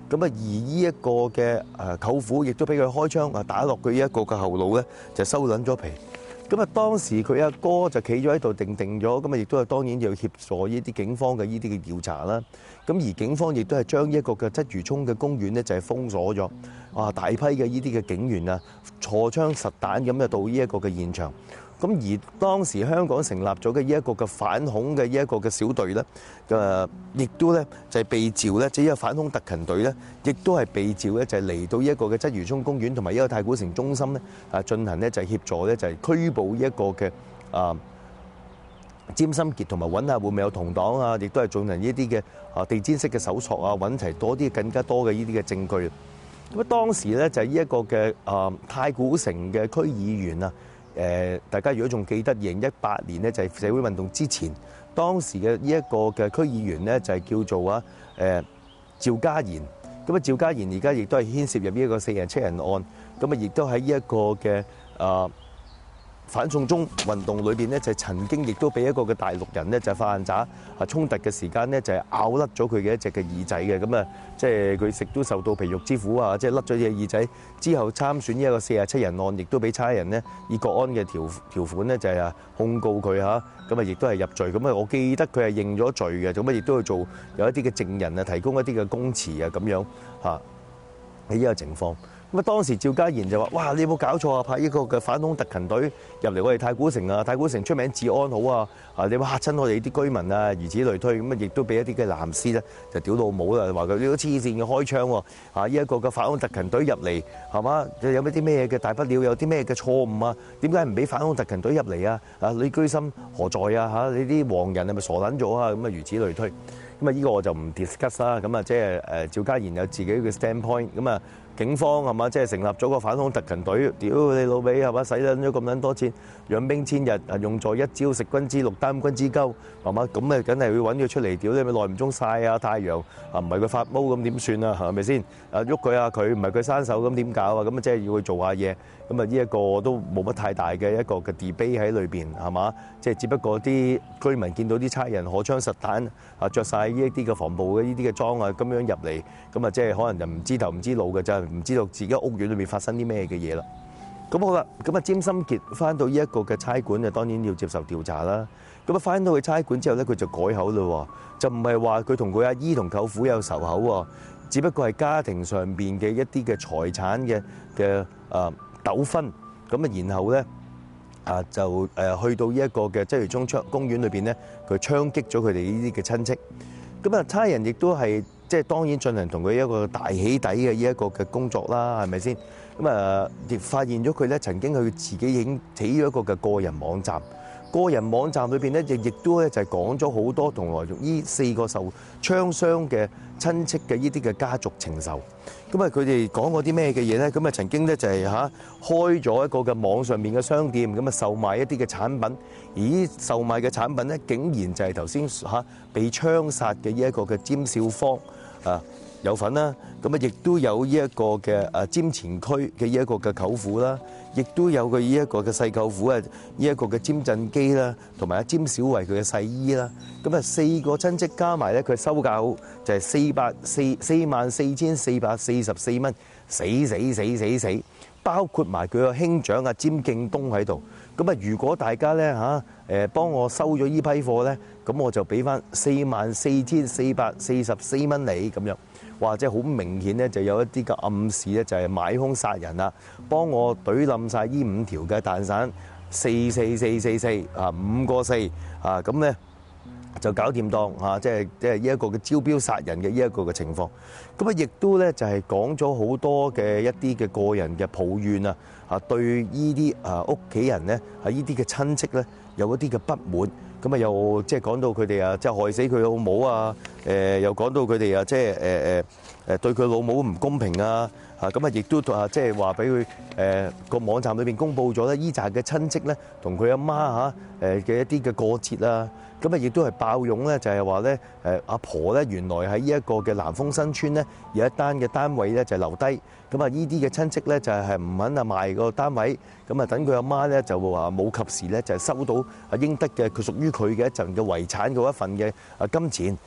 咁啊，而呢一個嘅誒舅父亦都俾佢開槍啊，打落佢呢一個嘅後腦咧，就收撚咗皮。咁啊，當時佢阿哥就企咗喺度定定咗，咁啊，亦都係當然要協助呢啲警方嘅呢啲嘅調查啦。咁而警方亦都係將呢一個嘅鰂魚涌嘅公園咧，就係封鎖咗。啊，大批嘅呢啲嘅警員啊，荷槍實彈咁就到呢一個嘅現場。咁而當時香港成立咗嘅呢一個嘅反恐嘅呢一個嘅小隊咧，誒亦都咧就係被召咧，即係呢個反恐特勤隊咧，亦都係被召咧，就係嚟到呢一個嘅鰂魚涌公園同埋呢個太古城中心咧，啊進行咧就係協助咧就係拘捕呢一個嘅啊詹心傑，同埋揾下會唔會有同黨啊，亦都係進行呢啲嘅啊地毯式嘅搜索啊，揾齊多啲更加多嘅呢啲嘅證據。咁啊當時咧就係呢一個嘅啊太古城嘅區議員啊。誒，大家如果仲記得二零一八年呢，就係社會運動之前，當時嘅呢一個嘅區議員呢，就係叫做啊誒趙家賢。咁啊，趙家賢而家亦都係牽涉入呢一個四人七人案，咁啊，亦都喺呢一個嘅啊反送中運動裏邊呢，就係曾經亦都俾一個嘅大陸人呢，就係發爛渣啊衝突嘅時間呢，就係咬甩咗佢嘅一隻嘅耳仔嘅，咁啊，即係佢食都受到皮肉之苦啊！即係甩咗隻耳仔之後參選呢一個四十七人案，亦都俾差人呢以國安嘅條條款呢，就係啊控告佢嚇，咁啊亦都係入罪。咁啊，我記得佢係認咗罪嘅，咁啊亦都去做有一啲嘅證人啊，提供一啲嘅供詞啊咁樣嚇喺呢個情況。咁啊，當時趙家賢就話：哇！你有冇搞錯啊？派呢個嘅反恐特勤隊入嚟我哋太古城啊！太古城出名治安好啊！啊，你有冇嚇親我哋啲居民啊？如此類推，咁啊，亦都俾一啲嘅藍絲咧就屌老母啦，話佢呢個黐線嘅開槍喎！啊，呢一個嘅反恐特勤隊入嚟係嘛？有乜啲咩嘅大不了？有啲咩嘅錯誤啊？點解唔俾反恐特勤隊入嚟啊？啊，你居心何在啊？嚇，你啲黃人係咪傻撚咗啊？咁啊，如此類推。咁啊，呢個我就唔 discuss 啦。咁啊，即係誒趙家賢有自己嘅 standpoint。咁啊，警方係嘛，即係成立咗個反恐特勤隊，屌你老味係嘛，使撚咗咁撚多錢，養兵千日，啊用在一朝，食君之祿，擔君之鳩，係嘛？咁啊，梗係會揾佢出嚟，屌你咪耐唔中曬啊太陽啊，唔係佢發毛咁點算啊？係咪先？啊喐佢啊佢，唔係佢生手咁點搞啊？咁啊，即係要去做下嘢。咁啊，呢一個都冇乜太大嘅一個嘅 debate 喺裏邊係嘛？即係只不過啲居民見到啲差人荷槍實彈啊，著曬呢一啲嘅防暴嘅呢啲嘅裝啊，咁樣入嚟，咁啊，即係可能就唔知頭唔知路嘅啫，唔知道自己屋苑裏面發生啲咩嘅嘢啦。咁好啦，咁啊，詹心傑翻到呢一個嘅差館就當然要接受調查啦。咁啊，翻到去差館之後咧，佢就改口嘞，就唔係話佢同佢阿姨同舅父有仇口喎，只不過係家庭上邊嘅一啲嘅財產嘅嘅啊糾紛。咁啊，然後咧啊就誒去到呢一個嘅鰂魚涌公園裏邊咧，佢槍擊咗佢哋呢啲嘅親戚。咁啊，差人亦都係即係當然進行同佢一個大起底嘅呢一個嘅工作啦，係咪先？咁啊，亦發現咗佢咧曾經佢自己已經起咗一個嘅個人網站。個人網站裏邊咧，亦亦都咧就係講咗好多同來呢四個受槍傷嘅親戚嘅呢啲嘅家族情仇。咁啊，佢哋講過啲咩嘅嘢咧？咁啊，曾經咧就係嚇開咗一個嘅網上面嘅商店，咁啊售賣一啲嘅產品。而呢售賣嘅產品咧，竟然就係頭先嚇被槍殺嘅呢一個嘅詹少芳啊有份啦。咁啊，亦都有呢一個嘅誒尖前區嘅呢一個嘅舅父啦。亦都有佢呢一個嘅細舅父啊，呢一個嘅詹振基啦，同埋阿詹小維佢嘅細姨啦，咁啊四個親戚加埋咧，佢收價就係四百四四萬四千四百四十四蚊，死死死死死，包括埋佢個兄長阿詹敬東喺度。咁啊，如果大家咧嚇誒幫我收咗依批貨咧，咁我就俾翻四萬四千四百四十四蚊你咁樣。哇！即係好明顯咧，就有一啲嘅暗示咧，就係買兇殺人啦，幫我懟冧曬依五條嘅蛋散，四四四四四啊，五個四啊，咁咧就搞掂當嚇，即係即係呢一個嘅招標殺人嘅呢一個嘅情況。咁啊，亦都咧就係講咗好多嘅一啲嘅個人嘅抱怨啊，啊對依啲啊屋企人咧，係依啲嘅親戚咧有一啲嘅不滿。咁啊，又即係講到佢哋啊，即係害死佢老母啊！誒，又講到佢哋啊，即係誒誒誒對佢老母唔公平啊！嚇咁啊，亦都啊，即係話俾佢誒個網站裏邊公佈咗咧，依紮嘅親戚咧，同佢阿媽嚇誒嘅一啲嘅過節啊！咁啊，亦都係爆湧咧，就係話咧誒阿婆咧，原來喺呢一個嘅南豐新村咧有一單嘅單位咧就留低。咁啊，依啲嘅親戚咧就係唔肯啊賣個單位。咁啊，等佢阿媽咧就話冇及時咧就係收到啊應得嘅佢屬於佢嘅一陣嘅遺產嗰一份嘅啊金錢。咁啊，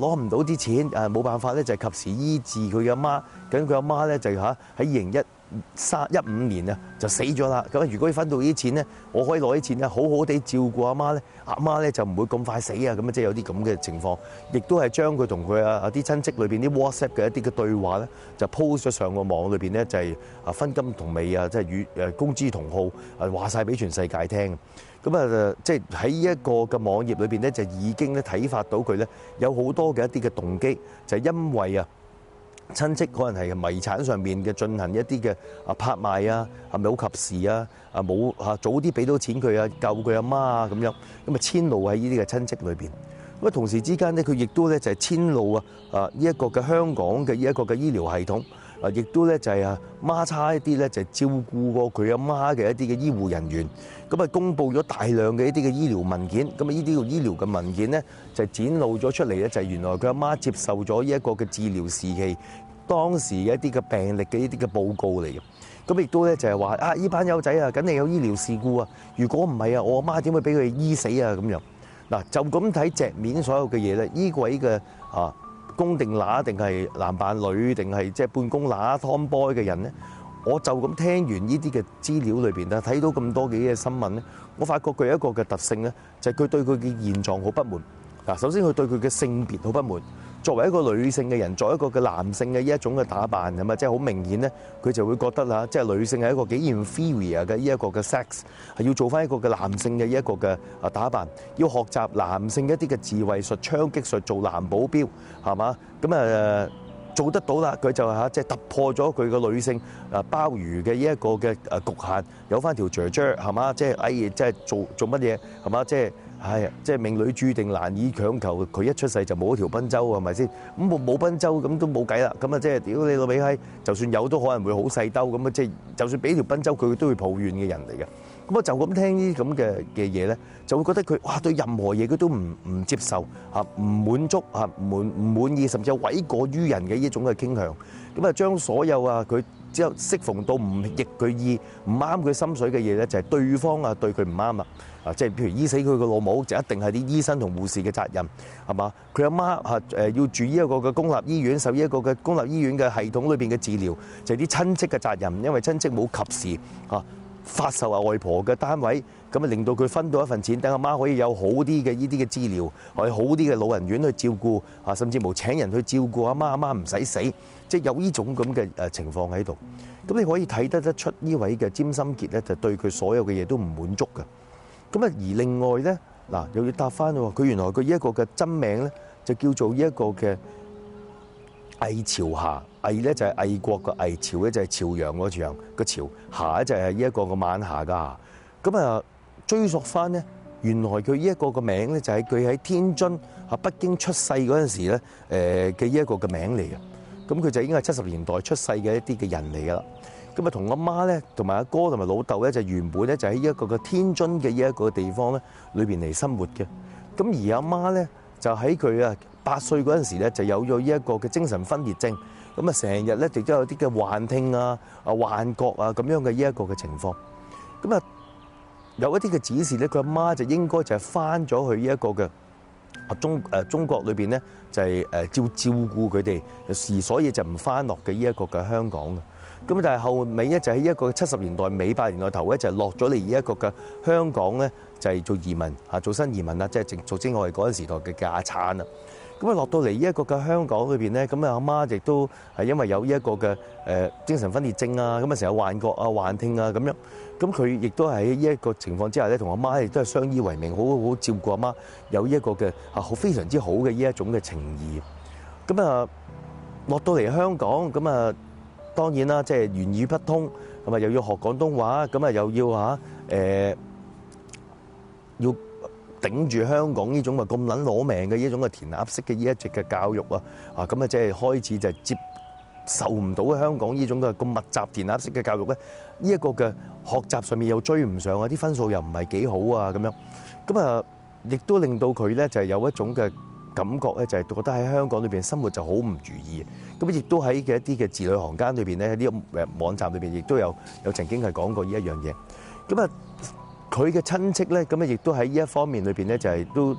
攞唔到啲錢，誒冇辦法咧就係及時醫治佢阿媽，咁佢阿媽咧就嚇喺二零一三一五年啊就死咗啦。咁如果你分到啲錢咧，我可以攞啲錢咧好好地照顧阿媽咧，阿媽咧就唔會咁快死啊。咁啊即係有啲咁嘅情況，亦都係將佢同佢啊啲親戚裏邊啲 WhatsApp 嘅一啲嘅對話咧，就 post 咗上個網裏邊咧，就係啊分金同味啊，即係與誒公之同好啊，話晒俾全世界聽。咁啊，即係喺呢一個嘅網頁裏邊咧，就已經咧睇發到佢咧有好多嘅一啲嘅動機，就係因為啊親戚可能係遺產上面嘅進行一啲嘅啊拍賣啊，係咪好及時啊？啊冇嚇早啲俾到錢佢啊，救佢阿媽啊咁樣，咁啊遷怒喺呢啲嘅親戚裏邊。咁啊同時之間咧，佢亦都咧就係遷怒啊啊呢一個嘅香港嘅呢一個嘅醫療系統。啊！亦都咧就係啊孖叉一啲咧，就係照顧過佢阿媽嘅一啲嘅醫護人員，咁啊公佈咗大量嘅一啲嘅醫療文件，咁啊呢啲嘅醫療嘅文件咧就展露咗出嚟咧，就係原來佢阿媽接受咗呢一個嘅治療時期當時嘅一啲嘅病歷嘅一啲嘅報告嚟嘅，咁亦都咧就係話啊呢班友仔啊，梗係有醫療事故啊！如果唔係啊，我阿媽點會俾佢醫死啊？咁樣嗱，就咁睇隻面所有嘅嘢咧，呢位嘅啊。公定乸定係男扮女定係即係半公乸 Tomboy 嘅人咧，我就咁聽完呢啲嘅資料裏邊咧，睇到咁多嘅嘅新聞咧，我發覺佢有一個嘅特性咧，就係佢對佢嘅現狀好不滿。嗱，首先佢對佢嘅性別好不滿。作為一個女性嘅人，作為一個嘅男性嘅呢一種嘅打扮係咪？即係好明顯咧，佢就會覺得啦，即係女性係一個幾 inferior 嘅呢一個嘅 sex，係要做翻一個嘅男性嘅呢一個嘅啊打扮，要學習男性一啲嘅自衛術、槍擊術，做男保鏢係嘛？咁啊做得到啦，佢就嚇即係突破咗佢個女性啊鮑魚嘅呢一個嘅誒局限，有翻條雀雀係嘛？即係哎，即係做做乜嘢係嘛？即係。係啊，即係命裏注定難以強求，佢一出世就冇一條賓州係咪先？咁冇冇賓州咁都冇計啦。咁啊，即係屌你老味閪，就算有都可能會好細兜咁啊！即係就算俾條賓州，佢都會抱怨嘅人嚟嘅。咁我就咁聽呢啲咁嘅嘅嘢咧，就會覺得佢哇對任何嘢佢都唔唔接受嚇，唔滿足嚇，唔滿唔滿意，甚至有諉過於人嘅呢種嘅傾向。咁啊，將所有啊佢之後適逢到唔逆佢意、唔啱佢心水嘅嘢咧，就係對方啊對佢唔啱啦。啊，即係譬如醫死佢個老母，就一定係啲醫生同護士嘅責任，係嘛？佢阿媽嚇誒要住呢一個嘅公立醫院，受呢一個嘅公立醫院嘅系統裏邊嘅治療，就係啲親戚嘅責任，因為親戚冇及時嚇發售啊外婆嘅單位，咁啊令到佢分到一份錢，等阿媽可以有好啲嘅呢啲嘅治療，可以好啲嘅老人院去照顧啊，甚至無請人去照顧阿媽，阿媽唔使死，即係有呢種咁嘅誒情況喺度。咁你可以睇得得出呢位嘅詹心傑咧，就對佢所有嘅嘢都唔滿足㗎。咁啊，而另外咧，嗱又要答翻喎，佢原來佢呢一個嘅真名咧，就叫做呢一個嘅魏朝霞。魏咧就係魏國嘅魏，朝咧就係朝陽個朝個朝，霞咧就係呢一個嘅晚霞嘅霞。咁啊，追溯翻咧，原來佢呢一個嘅名咧，就係佢喺天津啊北京出世嗰陣時咧，誒嘅呢一個嘅名嚟嘅。咁佢就應該係七十年代出世嘅一啲嘅人嚟㗎啦。咁啊，同阿媽咧，同埋阿哥同埋老豆咧，就原本咧就喺呢一個嘅天津嘅呢一個地方咧裏邊嚟生活嘅。咁而阿媽咧就喺佢啊八歲嗰陣時咧就有咗呢一個嘅精神分裂症，咁啊成日咧亦都有啲嘅幻聽啊、啊幻覺啊咁樣嘅呢一個嘅情況。咁啊有一啲嘅指示咧，佢阿媽就應該就係翻咗去呢一個嘅啊中誒中國裏邊咧，就係誒照照顧佢哋，而所以就唔翻落嘅呢一個嘅香港嘅。咁但係後尾咧就喺一個七十年代尾八十年代頭咧就落咗嚟呢一個嘅香港咧就係做移民嚇做新移民啦，即係做精我哋嗰陣時代嘅架撐啦。咁啊落到嚟呢一個嘅香港裏邊咧，咁啊阿媽亦都係因為有呢一個嘅誒精神分裂症啊，咁啊成日幻覺啊、幻聽啊咁樣。咁佢亦都喺呢一個情況之下咧，同阿媽亦都係相依為命，好好照顧阿媽，有呢一個嘅啊好非常之好嘅呢一種嘅情誼。咁啊落到嚟香港咁啊。當然啦，即係言語不通，咁啊又要學廣東話，咁啊又要嚇誒要頂住香港呢種啊咁撚攞命嘅呢種嘅填鴨式嘅呢一隻嘅教育啊，啊咁啊即係開始就接受唔到香港呢種嘅咁密集填鴨式嘅教育咧，呢一個嘅學習上面又追唔上啊，啲分數又唔係幾好啊咁樣，咁啊亦都令到佢咧就係有一種嘅感覺咧，就係覺得喺香港裏邊生活就好唔如意。咁亦都喺嘅一啲嘅字裏行間裏邊咧，喺呢個誒網站裏邊，亦都有有曾經係講過呢一樣嘢。咁啊，佢嘅親戚咧，咁啊亦都喺呢一方面裏邊咧，就係都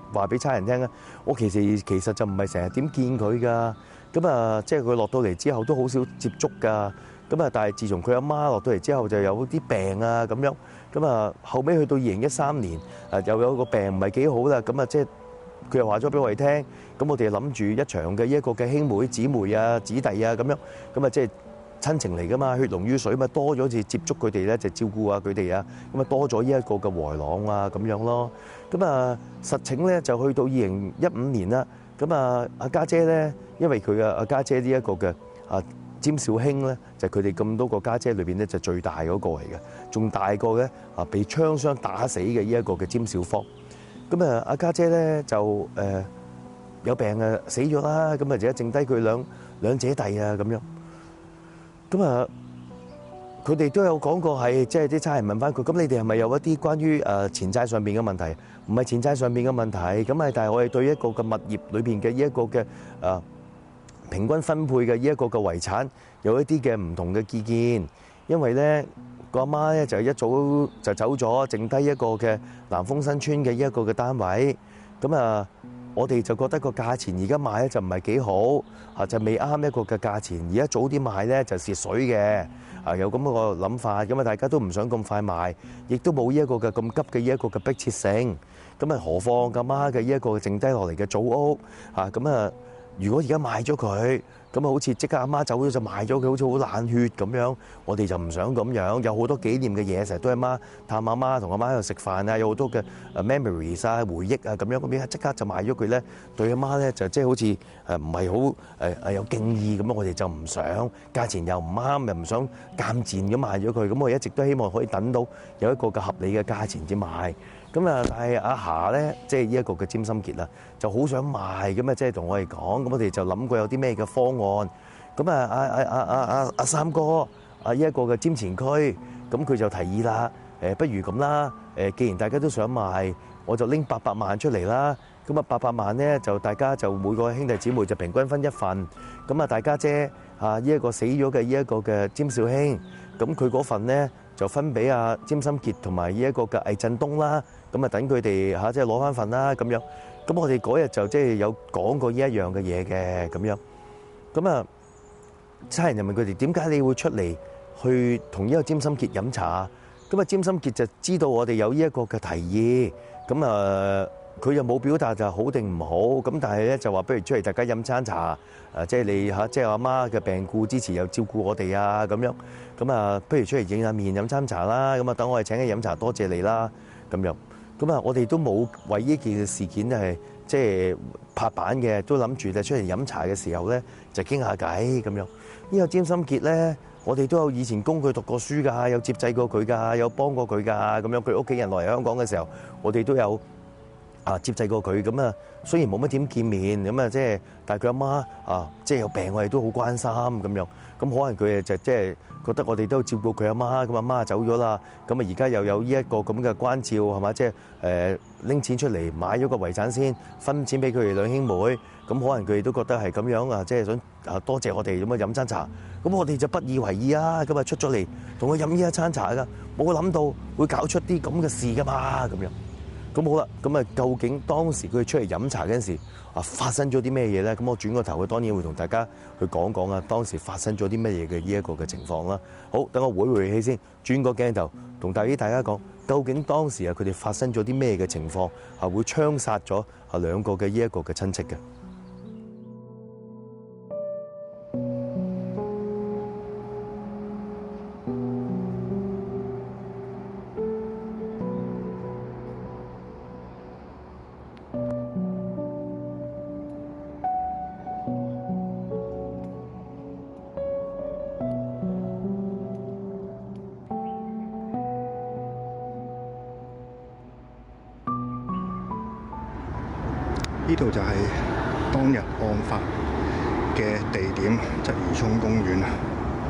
話俾差人聽咧，我其實其實就唔係成日點見佢㗎。咁啊，即係佢落到嚟之後都好少接觸㗎。咁啊，但係自從佢阿媽落到嚟之後，就有啲病啊咁樣。咁啊，後尾去到二零一三年，啊又有個病唔係幾好啦。咁啊，即係佢又話咗俾我哋聽。咁我哋諗住一場嘅一個嘅兄妹姊妹啊、姊弟啊咁樣。咁啊，即係親情嚟㗎嘛，血濃於水嘛，多咗次接觸佢哋咧，就照顧下佢哋啊。咁啊，多咗呢一個嘅回廊啊咁樣咯。咁啊，實情咧就去到二零一五年啦。咁啊，阿家姐咧，因為佢嘅阿家姐呢一個嘅啊。詹小卿咧就係佢哋咁多個家姐裏邊咧就最大嗰個嚟嘅，仲大過咧啊被槍傷打死嘅呢一個嘅詹小芳。咁啊阿家姐咧就誒有病啊死咗啦，咁啊而家剩低佢兩兩姐弟啊咁樣。咁啊佢哋都有講過係即係啲差人問翻佢，咁你哋係咪有一啲關於誒錢債上邊嘅問題？唔係錢債上邊嘅問題，咁係但係我哋對一個嘅物業裏邊嘅呢一個嘅誒。平均分配嘅呢一個嘅遺產有一啲嘅唔同嘅意見，因為咧個阿媽咧就一早就走咗，剩低一個嘅南豐新村嘅呢一個嘅單位。咁啊，我哋就覺得個價錢而家賣咧就唔係幾好，啊就未啱一個嘅價錢。而家早啲賣咧就蝕水嘅，啊有咁個諗法。咁啊，大家都唔想咁快賣，亦都冇呢一個嘅咁急嘅呢一個嘅迫切性。咁啊，何況個媽嘅呢一個剩低落嚟嘅祖屋，啊咁啊。如果而家賣咗佢，咁啊好似即刻阿媽走咗就賣咗佢，好似好冷血咁樣。我哋就唔想咁樣，有好多紀念嘅嘢，成日都係媽探阿媽，同阿媽喺度食飯啊，有好多嘅 memories 啊、回憶啊咁樣，咁樣即刻就賣咗佢咧，對阿媽咧就即係好似誒唔係好誒誒有敬意咁樣，我哋就唔想，價錢又唔啱，又唔想賤賤咁賣咗佢。咁我一直都希望可以等到有一個嘅合理嘅價錢至賣。咁啊，但係阿霞咧，即係呢一個嘅詹心傑啊，就好想賣咁啊，即係同我哋講，咁我哋就諗過有啲咩嘅方案。咁啊，阿阿阿阿阿阿三哥，啊呢一個嘅詹前區，咁佢就提議啦，誒不如咁啦，誒既然大家都想賣，我就拎八百萬出嚟啦。咁啊，八百萬咧就大家就每個兄弟姊妹就平均分一份。咁啊，大家姐啊呢一個死咗嘅呢一個嘅詹少卿，咁佢嗰份咧就分俾阿詹心傑同埋呢一個嘅魏振東啦。咁啊，等佢哋嚇即係攞翻份啦咁樣。咁我哋嗰日就即係有講過呢一樣嘅嘢嘅咁樣。咁啊，差人就問佢哋點解你會出嚟去同呢個詹心傑飲茶？咁啊，詹心傑就知道我哋有呢一個嘅提議。咁啊，佢又冇表達就好定唔好。咁但係咧就話不如出嚟大家飲餐茶。誒，即係你嚇即係阿媽嘅病故之前又照顧我哋啊咁樣。咁啊，不如出嚟影下面飲餐茶啦。咁啊，等我哋請你飲茶，多謝你啦咁樣。咁啊，我哋都冇為呢件事件係即係拍板嘅，都諗住咧出嚟飲茶嘅時候咧就傾下偈咁樣。呢個詹心傑咧，我哋都有以前供佢讀過書㗎，有接濟過佢㗎，有幫過佢㗎咁樣。佢屋企人來香港嘅時候，我哋都有啊接濟過佢。咁啊，雖然冇乜點見面，咁啊即係，但係佢阿媽啊即係有病，我哋都好關心咁樣。咁可能佢就即係覺得我哋都要照顧佢阿媽，咁阿媽走咗啦，咁啊而家又有呢一個咁嘅關照係嘛？即係誒拎錢出嚟買咗個遺產先，分錢俾佢哋兩兄妹，咁可能佢哋都覺得係咁樣啊，即係想啊多謝我哋咁樣飲餐茶，咁我哋就不以為意啊，咁啊出咗嚟同佢飲呢一餐茶㗎，冇諗到會搞出啲咁嘅事㗎嘛，咁樣。咁好啦，咁啊究竟當時佢出嚟飲茶嗰陣時啊發生咗啲咩嘢咧？咁我轉個頭，佢當然會同大家去講講啊，當時發生咗啲咩嘢嘅呢一個嘅情況啦。好，等我回回氣先，轉個鏡頭同大啲大家講，究竟當時啊佢哋發生咗啲咩嘅情況啊會槍殺咗啊兩個嘅呢一個嘅親戚嘅。 呢度就係當日案發嘅地點，鰂魚涌公園啊。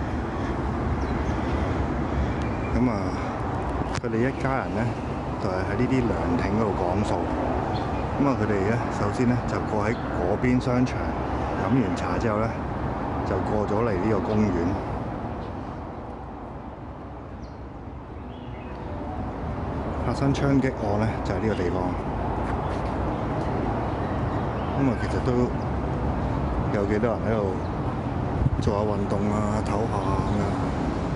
咁啊，佢哋一家人咧就係喺呢啲涼亭嗰度講數。咁啊，佢哋咧首先咧就過喺嗰邊商場飲完茶之後咧，就過咗嚟呢個公園。發生槍擊案咧就係呢個地方。 咁啊，其實都有幾多人喺度做下運動啊、唞下咁樣。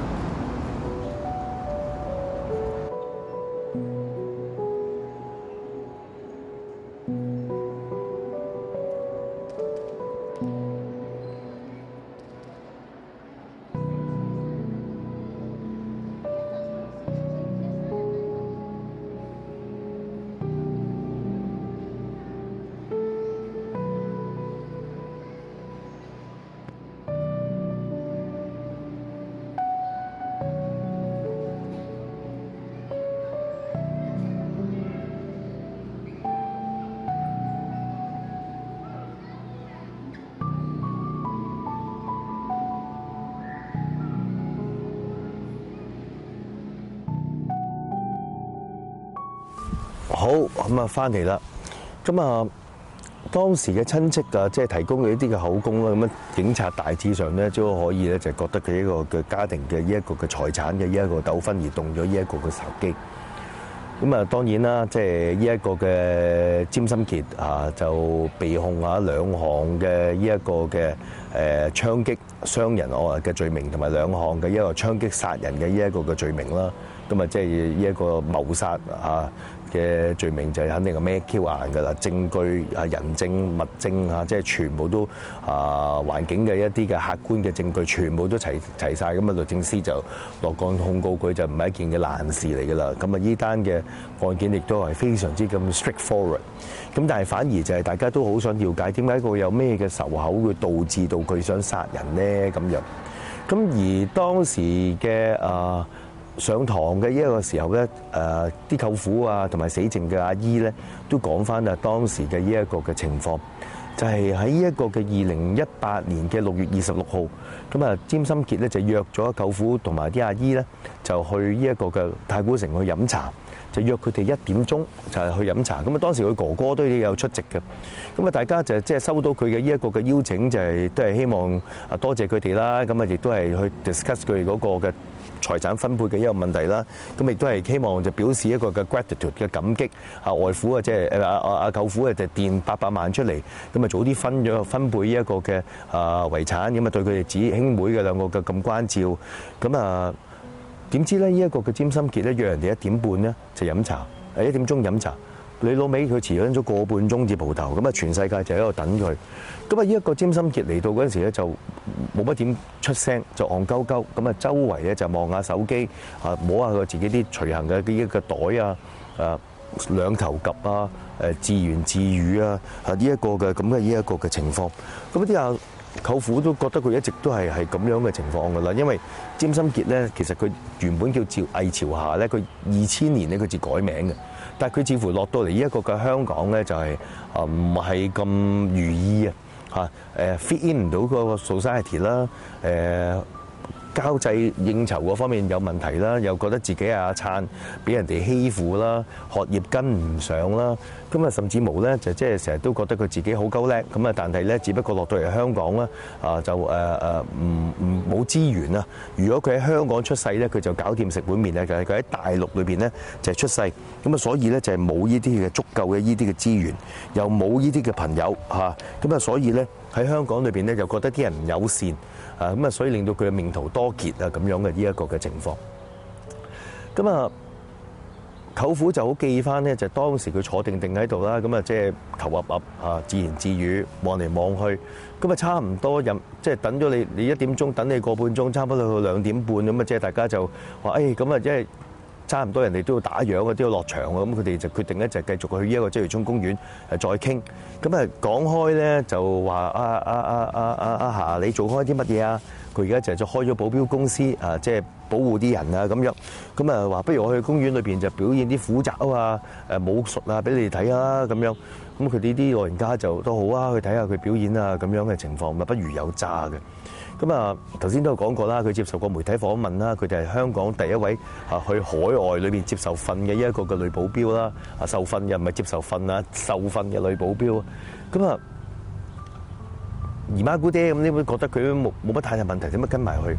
好，咁啊，翻嚟啦。咁啊，當時嘅親戚啊，即係提供嘅一啲嘅口供啦。咁啊，警察大致上咧，都可以咧，就覺得佢一個嘅家庭嘅呢一個嘅財產嘅呢一個糾紛而動咗呢一個嘅仇機。咁啊，當然啦，即係呢一個嘅詹心傑啊，就被控下兩項嘅呢一個嘅誒槍擊傷人案嘅罪名，同埋兩項嘅一個槍擊殺人嘅呢一個嘅罪名啦。咁啊，即係呢一個謀殺啊嘅罪名就係肯定係咩 Q 硬㗎啦，證據啊、人證物證啊，即係全部都啊環境嘅一啲嘅客觀嘅證據，全部都齊齊曬。咁啊，律政司就落案控告佢，就唔係一件嘅爛事嚟㗎啦。咁啊，呢單嘅案件亦都係非常之咁 straightforward。咁但係反而就係大家都好想了解點解佢有咩嘅仇口會導致到佢想殺人咧咁樣。咁而當時嘅啊上堂嘅呢一個時候咧，誒啲舅父啊同埋死剩嘅阿姨咧都講翻啊當時嘅呢一個嘅情況，就係喺呢一個嘅二零一八年嘅六月二十六號，咁啊詹心傑咧就約咗舅父同埋啲阿姨咧就去呢一個嘅太古城去飲茶。就約佢哋一點鐘就係去飲茶，咁啊當時佢哥哥都有出席嘅，咁啊大家就即係收到佢嘅呢一個嘅邀請，就係都係希望啊多謝佢哋啦，咁啊亦都係去 discuss 佢哋嗰個嘅財產分配嘅一個問題啦，咁亦都係希望就表示一個嘅 gratitude 嘅感激，啊外父啊即係誒阿阿阿舅父啊就墊八百萬出嚟，咁啊早啲分咗分配呢一個嘅啊遺產，咁啊對佢哋姊兄妹嘅兩個嘅咁關照，咁啊。點知咧？呢一個嘅詹心傑咧約人哋一點半咧就飲茶，誒一點鐘飲茶。你老尾佢遲咗個半鐘至蒲頭，咁啊全世界就喺度等佢。咁啊呢一個詹心傑嚟到嗰陣時咧就冇乜點出聲，就戇鳩鳩。咁啊周圍咧就望下手機，啊摸下佢自己啲隨行嘅呢一個袋啊，誒兩頭及啊，誒自言自語啊，啊呢一個嘅咁嘅呢一個嘅情況。咁啲啊〜舅父都覺得佢一直都係係咁樣嘅情況㗎啦，因為詹心傑咧，其實佢原本叫趙魏朝霞咧，佢二千年咧佢至改名嘅，但係佢似乎落到嚟呢一個嘅香港咧，就係啊唔係咁如意啊嚇誒 fit in 唔到嗰個 society 啦誒。交際應酬嗰方面有問題啦，又覺得自己係阿燦俾人哋欺負啦，學業跟唔上啦，咁啊甚至無咧就即係成日都覺得佢自己好鳩叻，咁啊但係咧只不過落到嚟香港啦，啊就誒誒唔唔冇資源啊！如果佢喺香港出世咧，佢就搞掂食碗麵咧，就係佢喺大陸裏邊咧就係出世，咁啊所以咧就係冇呢啲嘅足夠嘅呢啲嘅資源，又冇呢啲嘅朋友嚇，咁啊所以咧喺香港裏邊咧就覺得啲人唔友善。啊咁啊，所以令到佢嘅命途多劫啊咁樣嘅呢一個嘅情況。咁啊，舅父就好記翻咧，就當時佢坐定定喺度啦，咁啊即係頭噏噏啊，自言自語，望嚟望去，咁啊差唔多任即係等咗你你一點鐘，等你個半鐘，差唔多到兩點半咁啊，即係大家就話誒咁啊，即係。差唔多人哋都要打烊啊，都要落場啊，咁佢哋就決定咧就繼續去呢一個鰂魚涌公園誒再傾。咁啊講開咧就話啊啊啊啊啊啊霞，你做開啲乜嘢啊？佢而家就就開咗保鏢公司啊，即係保護啲人啊咁樣。咁啊話不如我去公園裏邊就表演啲虎爪啊、誒武術啊俾你哋睇啊咁樣。咁佢哋啲老人家就都好啊，去睇下佢表演啊咁樣嘅情況，咪不如有詐嘅。咁啊，頭先都有講過啦，佢接受過媒體訪問啦，佢哋係香港第一位啊去海外裏邊接受訓嘅一個嘅女保鏢啦，啊受訓又唔係接受訓啊，受訓嘅女保鏢。咁啊，姨媽姑爹咁，你會覺得佢冇冇乜太大問題，點解跟埋去？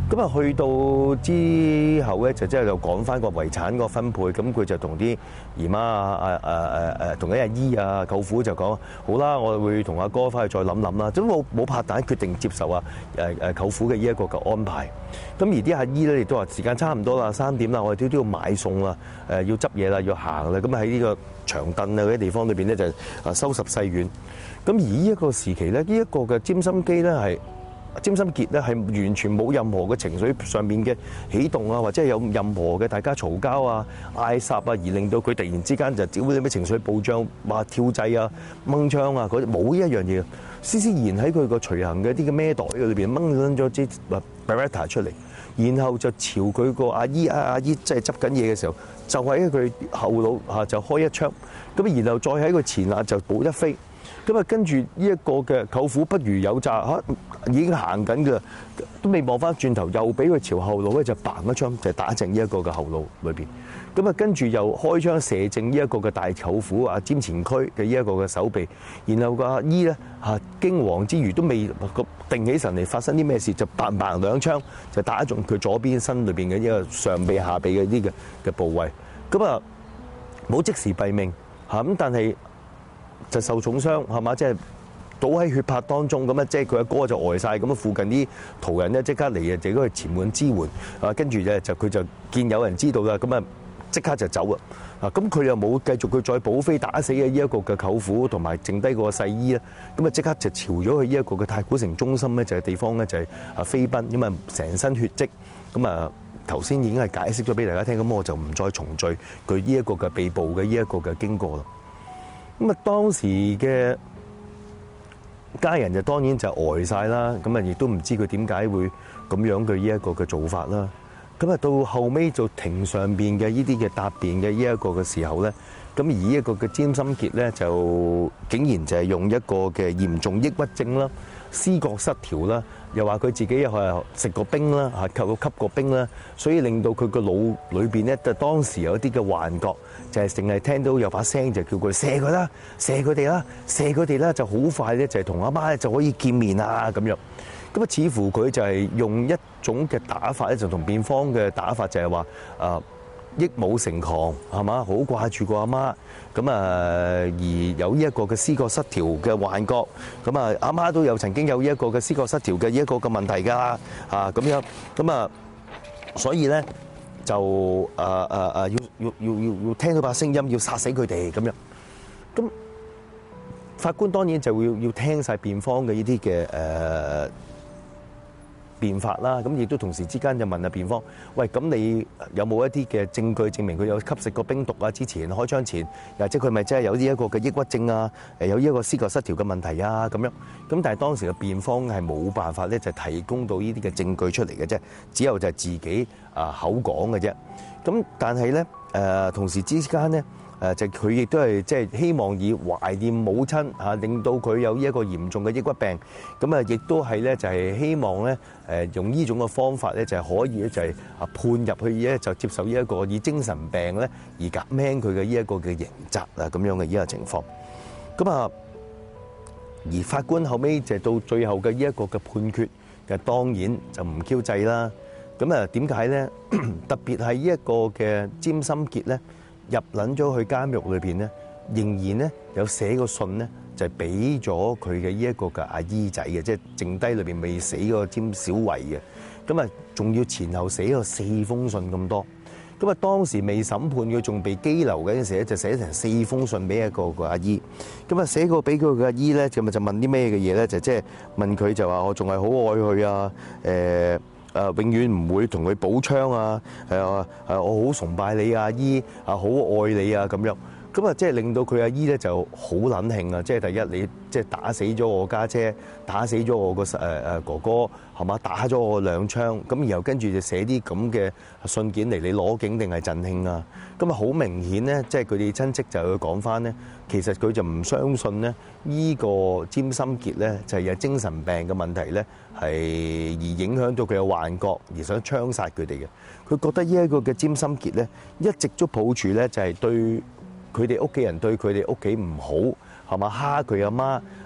咁啊，去到之後咧，就即係就講翻個遺產個分配，咁佢就同啲姨媽啊、誒誒誒誒同啲阿姨啊、舅父就講：好啦，我會同阿哥翻去再諗諗啦。咁冇冇拍蛋決定接受啊誒誒舅父嘅呢一個嘅安排。咁而啲阿姨咧亦都話時間差唔多啦，三點啦，我哋都都要買餸啦，誒要執嘢啦，要行啦。咁喺呢個長凳啊嗰啲地方裏邊咧，就啊收拾細軟。咁而呢一個時期咧，呢一個嘅占心機咧係。占心結咧係完全冇任何嘅情緒上面嘅起動啊，或者係有任何嘅大家嘈交啊、嗌霎啊，而令到佢突然之間就只會啲咩情緒暴漲，話跳掣啊、掹槍啊嗰啲冇呢一樣嘢，斯斯然喺佢個隨行嘅啲嘅孭袋裏邊掹咗支 Beretta 出嚟，然後就朝佢個阿姨啊阿姨即係執緊嘢嘅時候，就喺佢後腦嚇就開一槍，咁然後再喺佢前額就補一飛。咁啊，跟住呢一個嘅舅父不如有詐嚇，已經行緊㗎，都未望翻轉頭，又俾佢朝後腦咧就嘭一槍，就打正呢一個嘅後腦裏邊。咁啊，跟住又開槍射正呢一個嘅大舅父啊尖前區嘅呢一個嘅手臂，然後個阿姨咧嚇驚惶之餘都未定起神嚟，發生啲咩事就嘭嘭兩槍就打中佢左邊身裏邊嘅呢個上臂下臂嘅呢個嘅部位。咁啊冇即時斃命嚇，咁但係。就受重傷係嘛，即係倒喺血泊當中咁啊！即係佢阿哥就呆晒咁啊！附近啲途人咧即刻嚟啊，就嗰去前門支援啊！跟住咧就佢就見有人知道啦，咁啊即刻就走啊！啊咁佢又冇繼續佢再補飛打死嘅呢一個嘅舅父同埋剩低個細姨咧，咁啊即刻就朝咗去呢一個嘅太古城中心咧就係地方咧就係啊飛奔，因為成身血跡咁啊頭先已經係解釋咗俾大家聽，咁我就唔再重敘佢呢一個嘅被捕嘅呢一個嘅經過啦。咁啊，當時嘅家人就當然就呆晒啦，咁啊，亦都唔知佢點解會咁樣嘅呢一個嘅做法啦。咁啊，到後尾做庭上邊嘅呢啲嘅答辯嘅呢一個嘅時候咧，咁而呢一個嘅詹心傑咧，就竟然就係用一個嘅嚴重抑鬱症啦、思覺失調啦，又話佢自己又係食過冰啦、嚇吸吸過冰啦，所以令到佢個腦裏邊咧，就當時有一啲嘅幻覺，就係淨係聽到有把聲就叫佢射佢啦、射佢哋啦、射佢哋啦，就好快咧就係同阿媽就可以見面啊咁樣。咁啊，似乎佢就係用一種嘅打法咧，就同辯方嘅打法就係話啊，憶母成狂係嘛，好掛住個阿媽，咁啊而有呢一個嘅思覺失調嘅幻覺，咁啊阿媽都有曾經有呢一個嘅思覺失調嘅呢一個嘅問題㗎啊咁樣，咁啊所以咧就啊啊啊要要要要要聽到把聲音，要殺死佢哋咁樣，咁法官當然就會要聽晒辯方嘅呢啲嘅誒辯法啦，咁亦都同時之間就問下辯方，喂，咁你有冇一啲嘅證據證明佢有吸食過冰毒啊？之前開槍前，又即係佢咪真係有呢一個嘅抑鬱症啊？誒，有呢一個思覺失調嘅問題啊？咁樣，咁但係當時嘅辯方係冇辦法咧，就提供到呢啲嘅證據出嚟嘅啫，只有就係自己啊口講嘅啫。咁但係咧誒，同時之間咧。誒就佢亦都係即係希望以懷念母親嚇，令到佢有呢一個嚴重嘅抑鬱病，咁啊亦都係咧就係希望咧誒用呢種嘅方法咧就係可以咧就係啊判入去咧就接受呢一個以精神病咧而減輕佢嘅呢一個嘅刑責啊咁樣嘅呢個情況。咁啊而法官後尾就到最後嘅呢一個嘅判決，就當然就唔嬌制啦。咁啊點解咧？特別係呢一個嘅詹心傑咧。入撚咗去監獄裏邊咧，仍然咧有寫個信咧，就係俾咗佢嘅呢一個嘅阿姨仔嘅，即係剩低裏邊未死嗰個詹小維嘅。咁啊，仲要前後寫咗四封信咁多。咁啊，當時未審判佢，仲被羈留嗰陣時咧，就寫成四封信俾一個個阿姨。咁啊，寫個俾佢嘅阿姨咧，咁啊就問啲咩嘅嘢咧？就即係問佢就話我仲係好愛佢啊，誒。誒、呃、永遠唔會同佢補槍啊！誒、呃、誒我好崇拜你阿姨啊，好愛你啊咁樣。咁啊，即係令到佢阿姨咧就好撚興啊！即係第一，你即係打死咗我家姐，打死咗我個誒誒哥哥，係嘛？打咗我兩槍，咁然後跟住就寫啲咁嘅信件嚟，你攞景定係振興啊？咁啊，好明顯咧，即係佢哋親戚就去講翻咧，其實佢就唔相信咧，依個詹心傑咧就係有精神病嘅問題咧，係而影響到佢嘅幻覺，而想槍殺佢哋嘅。佢覺得呢一個嘅詹心傑咧，一直都抱住咧就係對佢哋屋企人對佢哋屋企唔好，係嘛？蝦佢阿媽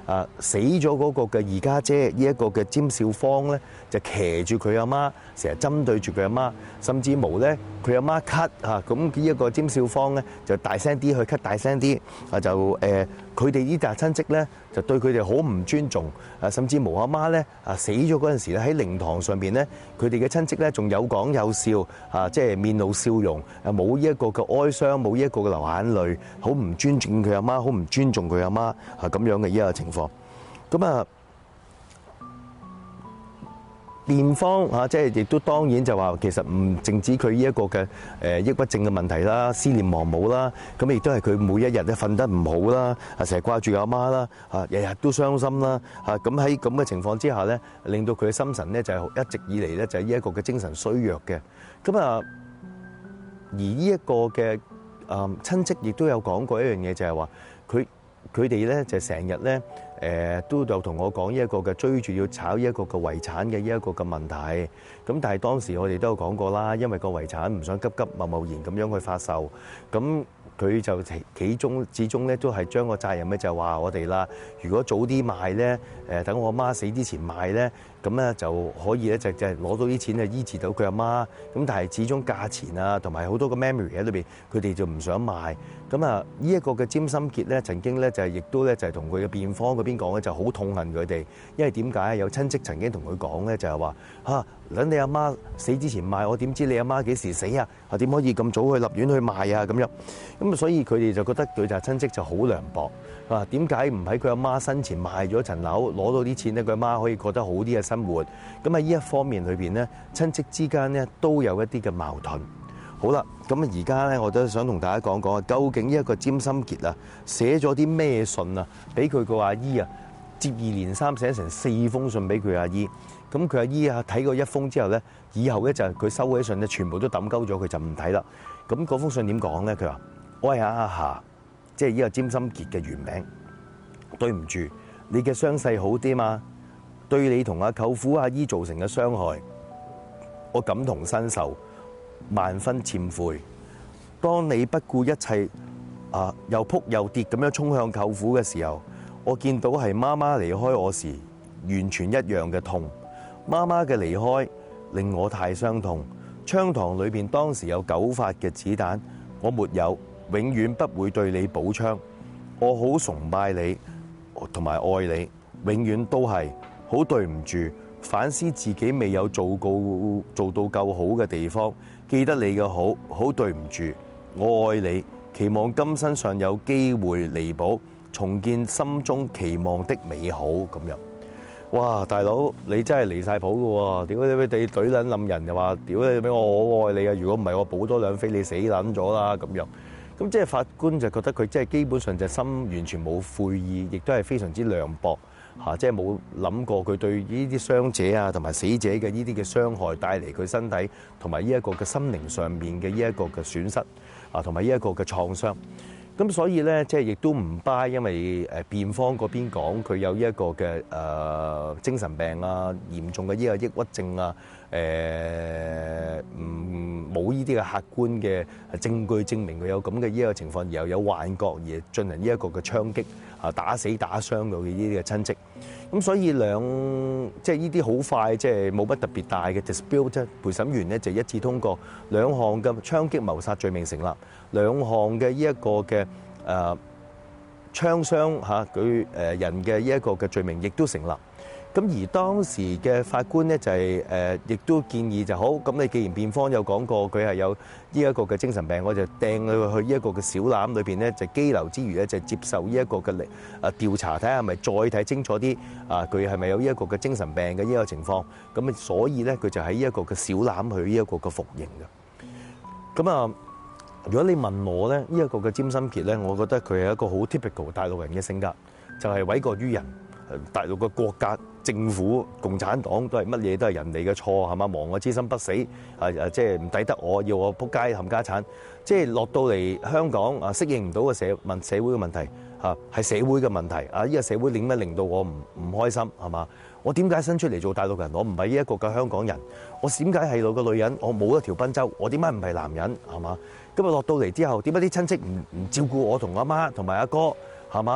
啊死咗嗰個嘅二家姐呢一個嘅詹少芳咧，就騎住佢阿媽，成日針對住佢阿媽，甚至無咧佢阿媽咳嚇，咁呢一個詹少芳咧就大聲啲去咳大聲啲，啊就誒佢哋呢紮親戚咧就對佢哋好唔尊重，啊甚至無阿媽咧啊死咗嗰陣時咧喺靈堂上邊咧，佢哋嘅親戚咧仲有講有笑，啊即係面露笑容，啊冇呢一個嘅哀傷，冇呢一個嘅流眼淚，好唔尊重佢阿媽，好唔尊重佢阿媽，係咁樣嘅呢個情況。咁啊，辯方嚇，即係亦都當然就話其實唔淨止佢呢一個嘅誒抑鬱症嘅問題啦，思念亡母啦，咁亦都係佢每一日咧瞓得唔好啦，啊成日掛住阿媽啦，啊日日都傷心啦，啊咁喺咁嘅情況之下咧，令到佢嘅心神咧就係一直以嚟咧就係呢一個嘅精神衰弱嘅。咁啊，而呢一個嘅誒親戚亦都有講過一樣嘢，就係話佢。佢哋咧就成日咧誒都有同我講呢一個嘅追住要炒呢一個嘅遺產嘅呢一個嘅問題，咁但係當時我哋都有講過啦，因為個遺產唔想急急貿貿然咁樣去發售，咁佢就其中始終咧都係將個責任咧就話我哋啦，如果早啲賣咧，誒等我媽死之前賣咧，咁咧就可以咧就就係攞到啲錢去醫治到佢阿媽，咁但係始終價錢啊同埋好多個 memory 喺裏邊，佢哋就唔想賣。咁啊呢一個嘅詹心傑咧曾經咧就係亦都咧就係同佢嘅辯方嗰邊講咧就好痛恨佢哋，因為點解有親戚曾經同佢講咧就係話嚇等你阿媽死之前賣，我點知你阿媽幾時死啊？啊點可以咁早去立院去賣啊咁樣？咁所以佢哋就覺得佢就親戚就好涼薄啊！點解唔喺佢阿媽生前賣咗層樓，攞到啲錢咧，佢阿媽可以過得好啲嘅生活？咁喺呢一方面裏邊咧，親戚之間咧都有一啲嘅矛盾。好啦，咁啊而家咧，我都想同大家講講啊，究竟呢一個詹心傑啊，寫咗啲咩信啊，俾佢個阿姨啊，接二連三寫成四封信俾佢阿姨。咁佢阿姨啊睇過一封之後咧，以後咧就佢收起信咧，全部都抌鳩咗，佢就唔睇啦。咁嗰封信點講咧？佢話：我係阿阿霞，即係呢個詹心傑嘅原名。對唔住，你嘅傷勢好啲嘛？對你同阿舅父阿姨造成嘅傷害，我感同身受。萬分懺悔。當你不顧一切啊，又撲又跌咁樣衝向舅父嘅時候，我見到係媽媽離開我時，完全一樣嘅痛。媽媽嘅離開令我太傷痛。槍膛裏邊當時有九發嘅子彈，我沒有，永遠不會對你補槍。我好崇拜你，同埋愛你，永遠都係。好對唔住，反思自己未有做夠做到夠好嘅地方。記得你嘅好，好對唔住，我愛你，期望今生尚有機會彌補，重建心中期望的美好咁樣。哇，大佬你真係離晒譜嘅喎！屌你俾你懟撚冧人，又話屌你俾我好愛你啊！如果唔係我補多兩飛，你死撚咗啦咁樣。咁即係法官就覺得佢即係基本上就心完全冇悔意，亦都係非常之涼薄。嚇！即係冇諗過佢對呢啲傷者啊，同埋死者嘅呢啲嘅傷害帶嚟佢身體同埋呢一個嘅心靈上面嘅呢一個嘅損失啊，同埋呢一個嘅創傷。咁所以咧，即係亦都唔 buy，因為誒辯方嗰邊講佢有呢一個嘅誒精神病啊，嚴重嘅呢個抑鬱症啊，誒唔冇呢啲嘅客觀嘅證據證明佢有咁嘅呢個情況，而又有幻覺而進行呢一個嘅槍擊啊，打死打傷到嘅呢啲嘅親戚。咁所以兩即係呢啲好快，即係冇乜特別大嘅 dispute 啫。陪審員咧就一致通過兩項嘅槍擊謀殺罪名成立，兩項嘅呢一個嘅誒槍傷嚇佢誒人嘅呢一個嘅罪名亦都成立。咁而當時嘅法官咧就係誒，亦都建議就好。咁你既然辯方有講過佢係有呢一個嘅精神病，我就掟佢去呢一個嘅小欖裏邊咧，就羈留之餘咧，就接受呢一個嘅力啊調查，睇下係咪再睇清楚啲啊，佢係咪有呢一個嘅精神病嘅呢個情況。咁啊，所以咧佢就喺呢一個嘅小欖去呢一個嘅服刑嘅。咁啊，如果你問我咧，呢一個嘅詹心傑咧，我覺得佢係一個好 typical 大陸人嘅性格，就係諉過於人。大陸嘅國家、政府、共產黨都係乜嘢都係人哋嘅錯，係嘛？亡我之心不死，啊啊！即係唔抵得我，要我撲街冚家產。即係落到嚟香港啊，適應唔到個社問社會嘅問題嚇，係社會嘅問題啊！呢個社會點解令到我唔唔開心係嘛？我點解生出嚟做大陸人？我唔係呢一個嘅香港人。我點解係個女人？我冇一條賓州。我點解唔係男人係嘛？今日落到嚟之後，點解啲親戚唔唔照顧我同阿媽同埋阿哥係嘛？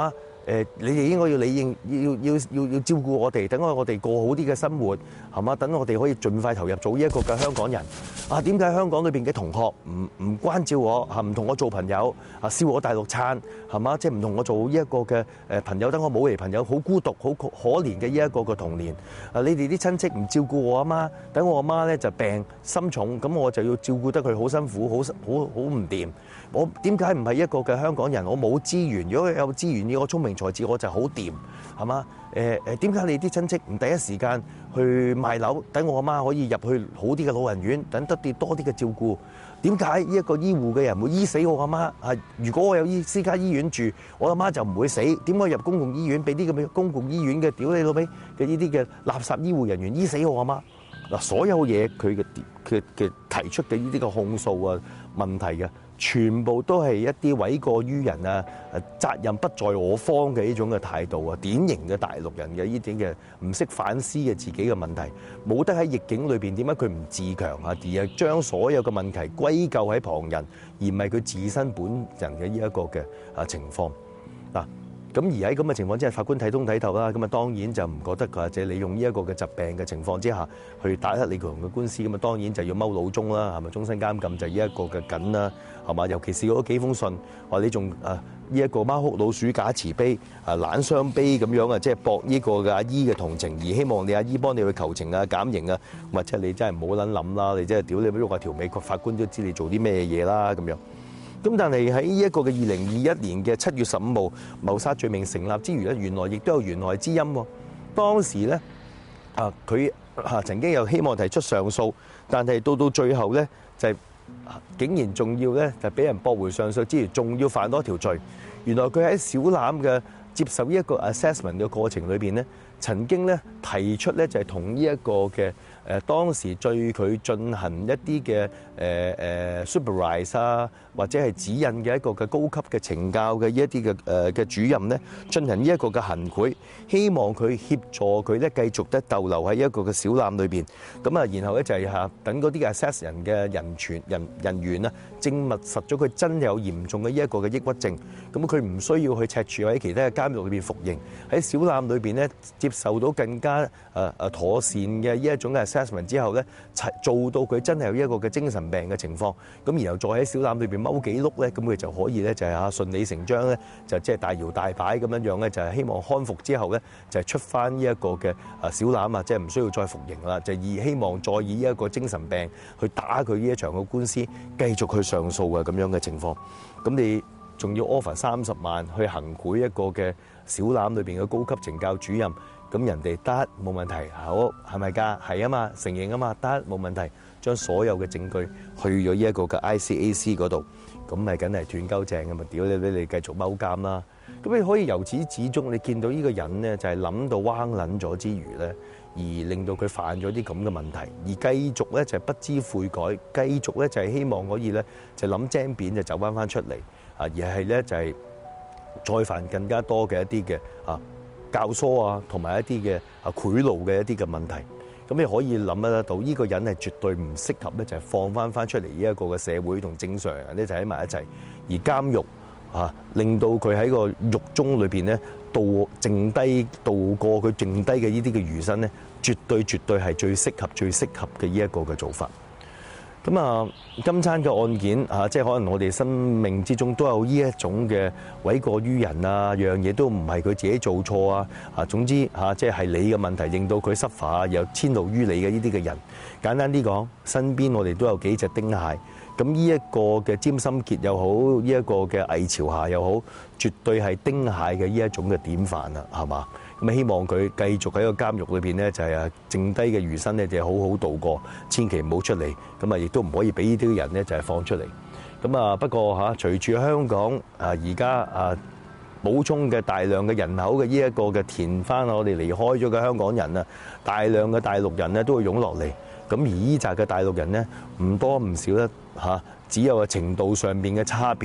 誒，你哋應該要理應要要要要照顧我哋，等我我哋過好啲嘅生活，係嘛？等我哋可以盡快投入做呢一個嘅香港人。啊，點解香港裏邊嘅同學唔唔關照我，係唔同我做朋友，啊笑我大陸撐，係嘛？即係唔同我做呢一個嘅誒朋友，等我冇嚟朋友，好孤獨、好可憐嘅呢一個嘅童年。啊，你哋啲親戚唔照顧我阿媽，等我阿媽咧就病心重，咁我就要照顧得佢好辛苦，好好好唔掂。我點解唔係一個嘅香港人？我冇資源，如果有資源，要我聰明才智，我就好掂，係嘛？誒誒，點解你啲親戚唔第一時間去賣樓，等我阿媽可以入去好啲嘅老人院，等得啲多啲嘅照顧？點解呢一個醫護嘅人會醫死我阿媽？啊，如果我有醫私家醫院住，我阿媽就唔會死。點解入公共醫院俾啲咁嘅公共醫院嘅屌你老味嘅呢啲嘅垃圾醫護人員醫死我阿媽？嗱，所有嘢佢嘅佢嘅提出嘅呢啲嘅控訴啊問題嘅，全部都係一啲諉過於人啊，責任不在我方嘅呢種嘅態度啊，典型嘅大陸人嘅呢啲嘅唔識反思嘅自己嘅問題，冇得喺逆境裏邊點解佢唔自強啊？而係將所有嘅問題歸咎喺旁人，而唔係佢自身本人嘅呢一個嘅啊情況嗱。咁而喺咁嘅情況之下，法官睇通睇透啦，咁啊當然就唔覺得佢或者你用呢一個嘅疾病嘅情況之下去打甩李強嘅官司，咁啊當然就要踎老中啦，係咪終身監禁就呢一個嘅緊啦，係嘛？尤其是嗰幾封信話你仲啊呢一個貓哭老鼠假慈悲啊懶傷悲咁樣啊，即係博呢個嘅阿姨嘅同情，而希望你阿姨幫你去求情啊減刑啊，或者你真係唔好撚諗啦，你真係屌你喐下條尾，法官都知你做啲咩嘢啦咁樣。咁但係喺呢一個嘅二零二一年嘅七月十五號謀殺罪名成立之餘咧，原來亦都有弦外之音喎。當時咧啊，佢啊曾經有希望提出上訴，但係到到最後咧就係竟然仲要咧就俾人駁回上訴之餘，仲要犯多條罪。原來佢喺小欖嘅接受呢一個 assessment 嘅過程裏邊咧，曾經咧提出咧就係同呢一個嘅誒當時對佢進行一啲嘅誒誒 supervise 啊，或者係指引嘅一個嘅高級嘅懲教嘅呢一啲嘅誒嘅主任咧，進行呢一個嘅行賄，希望佢協助佢咧繼續得逗留喺一個嘅小欖裏邊。咁啊，然後咧就係嚇等嗰啲嘅 assess 人嘅人權人人員啊，證密實咗佢真有嚴重嘅呢一個嘅抑鬱症。咁佢唔需要去赤柱喺其他嘅監獄裏邊服刑，喺小欖裏邊咧接受到更加誒誒妥善嘅呢一種嘅 assessment 之後咧，做到佢真係有一個嘅精神病嘅情況，咁然後再喺小欖裏邊踎幾碌咧，咁佢就可以咧就係啊順理成章咧，就即係大搖大擺咁樣樣咧，就係希望康復之後咧，就係出翻呢一個嘅啊小欖啊，即係唔需要再服刑啦，就以希望再以呢一個精神病去打佢呢一場嘅官司，繼續去上訴啊咁樣嘅情況，咁你仲要 offer 三十萬去行賄一個嘅小欖裏邊嘅高級懲教主任，咁人哋得冇問題，好係咪㗎？係啊嘛，承認啊嘛，得冇問題，將所有嘅證據去咗呢一個嘅 I C A C 嗰度，咁咪梗係斷鳩正嘅嘛，屌你俾你繼續踎監啦！咁你可以由始至終，你見到呢個人咧就係諗到彎撚咗之餘咧，而令到佢犯咗啲咁嘅問題，而繼續咧就係不知悔改，繼續咧就係希望可以咧就諗精扁就走翻翻出嚟。啊，而係咧就係再犯更加多嘅一啲嘅啊教唆啊，同埋一啲嘅啊賄賂嘅一啲嘅問題。咁你可以諗得到，呢個人係絕對唔適合咧，就係放翻翻出嚟呢一個嘅社會同正常人咧就喺埋一齊。而監獄啊，令到佢喺個獄中裏邊咧度剩低度過佢剩低嘅呢啲嘅餘生咧，絕對絕對係最適合最適合嘅呢一個嘅做法。咁啊，今餐嘅案件啊，即係可能我哋生命之中都有呢一種嘅諉過於人啊，樣嘢都唔係佢自己做錯啊，啊總之嚇，即係係你嘅問題，令到佢失法啊，又遷怒於你嘅呢啲嘅人。簡單啲講，身邊我哋都有幾隻丁蟹，咁呢一個嘅詹心傑又好，呢一個嘅魏朝霞又好，絕對係丁蟹嘅呢一種嘅典範啊，係嘛？咁希望佢繼續喺個監獄裏邊咧，就係啊，剩低嘅餘生咧，就係好好度過，千祈唔好出嚟。咁啊，亦都唔可以俾呢啲人咧，就係放出嚟。咁啊，不過嚇，隨住香港啊，而家啊補充嘅大量嘅人口嘅呢一個嘅填翻我哋離開咗嘅香港人啊，大量嘅大陸人咧都會湧落嚟。咁而依紮嘅大陸人咧，唔多唔少咧嚇，只有個程度上邊嘅差別。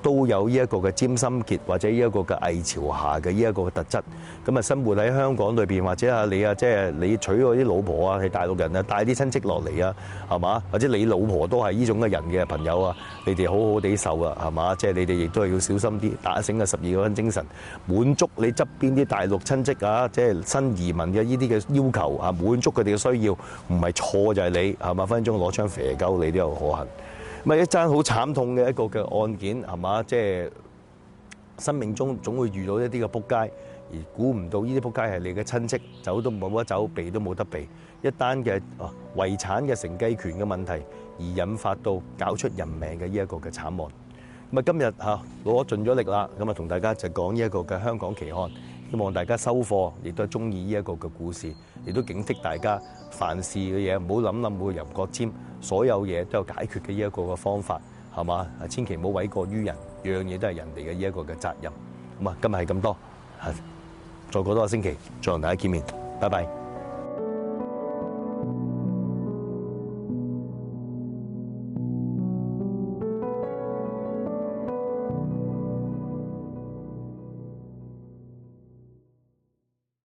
都有呢一個嘅尖心結或者呢一個嘅魏朝霞嘅呢一個特質。咁啊，生活喺香港裏邊，或者啊你啊，即係你娶嗰啲老婆啊係大陸人啊，帶啲親戚落嚟啊，係嘛？或者你老婆都係呢種嘅人嘅朋友啊，你哋好好地受啊，係嘛？即係你哋亦都係要小心啲，打醒嘅十二個分精神，滿足你側邊啲大陸親戚啊，即係新移民嘅呢啲嘅要求啊，滿足佢哋嘅需要，唔係錯就係你係嘛？分分鐘攞槍射鳩你都有可行。咁啊，一單好慘痛嘅一個嘅案件係嘛？即係生命中總會遇到一啲嘅撲街，而估唔到呢啲撲街係你嘅親戚，走都冇得走，避都冇得避。一單嘅啊遺產嘅承繼權嘅問題，而引發到搞出人命嘅呢一個嘅慘案。咁啊，今日嚇攞盡咗力啦，咁啊同大家就講呢一個嘅香港奇案，希望大家收貨，亦都係中意呢一個嘅故事，亦都警惕大家凡事嘅嘢唔好諗諗會入角尖，所有嘢都有解決嘅呢一個嘅方法，係嘛？千祈唔好諉過於人，樣嘢都係人哋嘅呢一個嘅責任。咁啊，今日係咁多，再過多個星期再同大家見面，拜拜。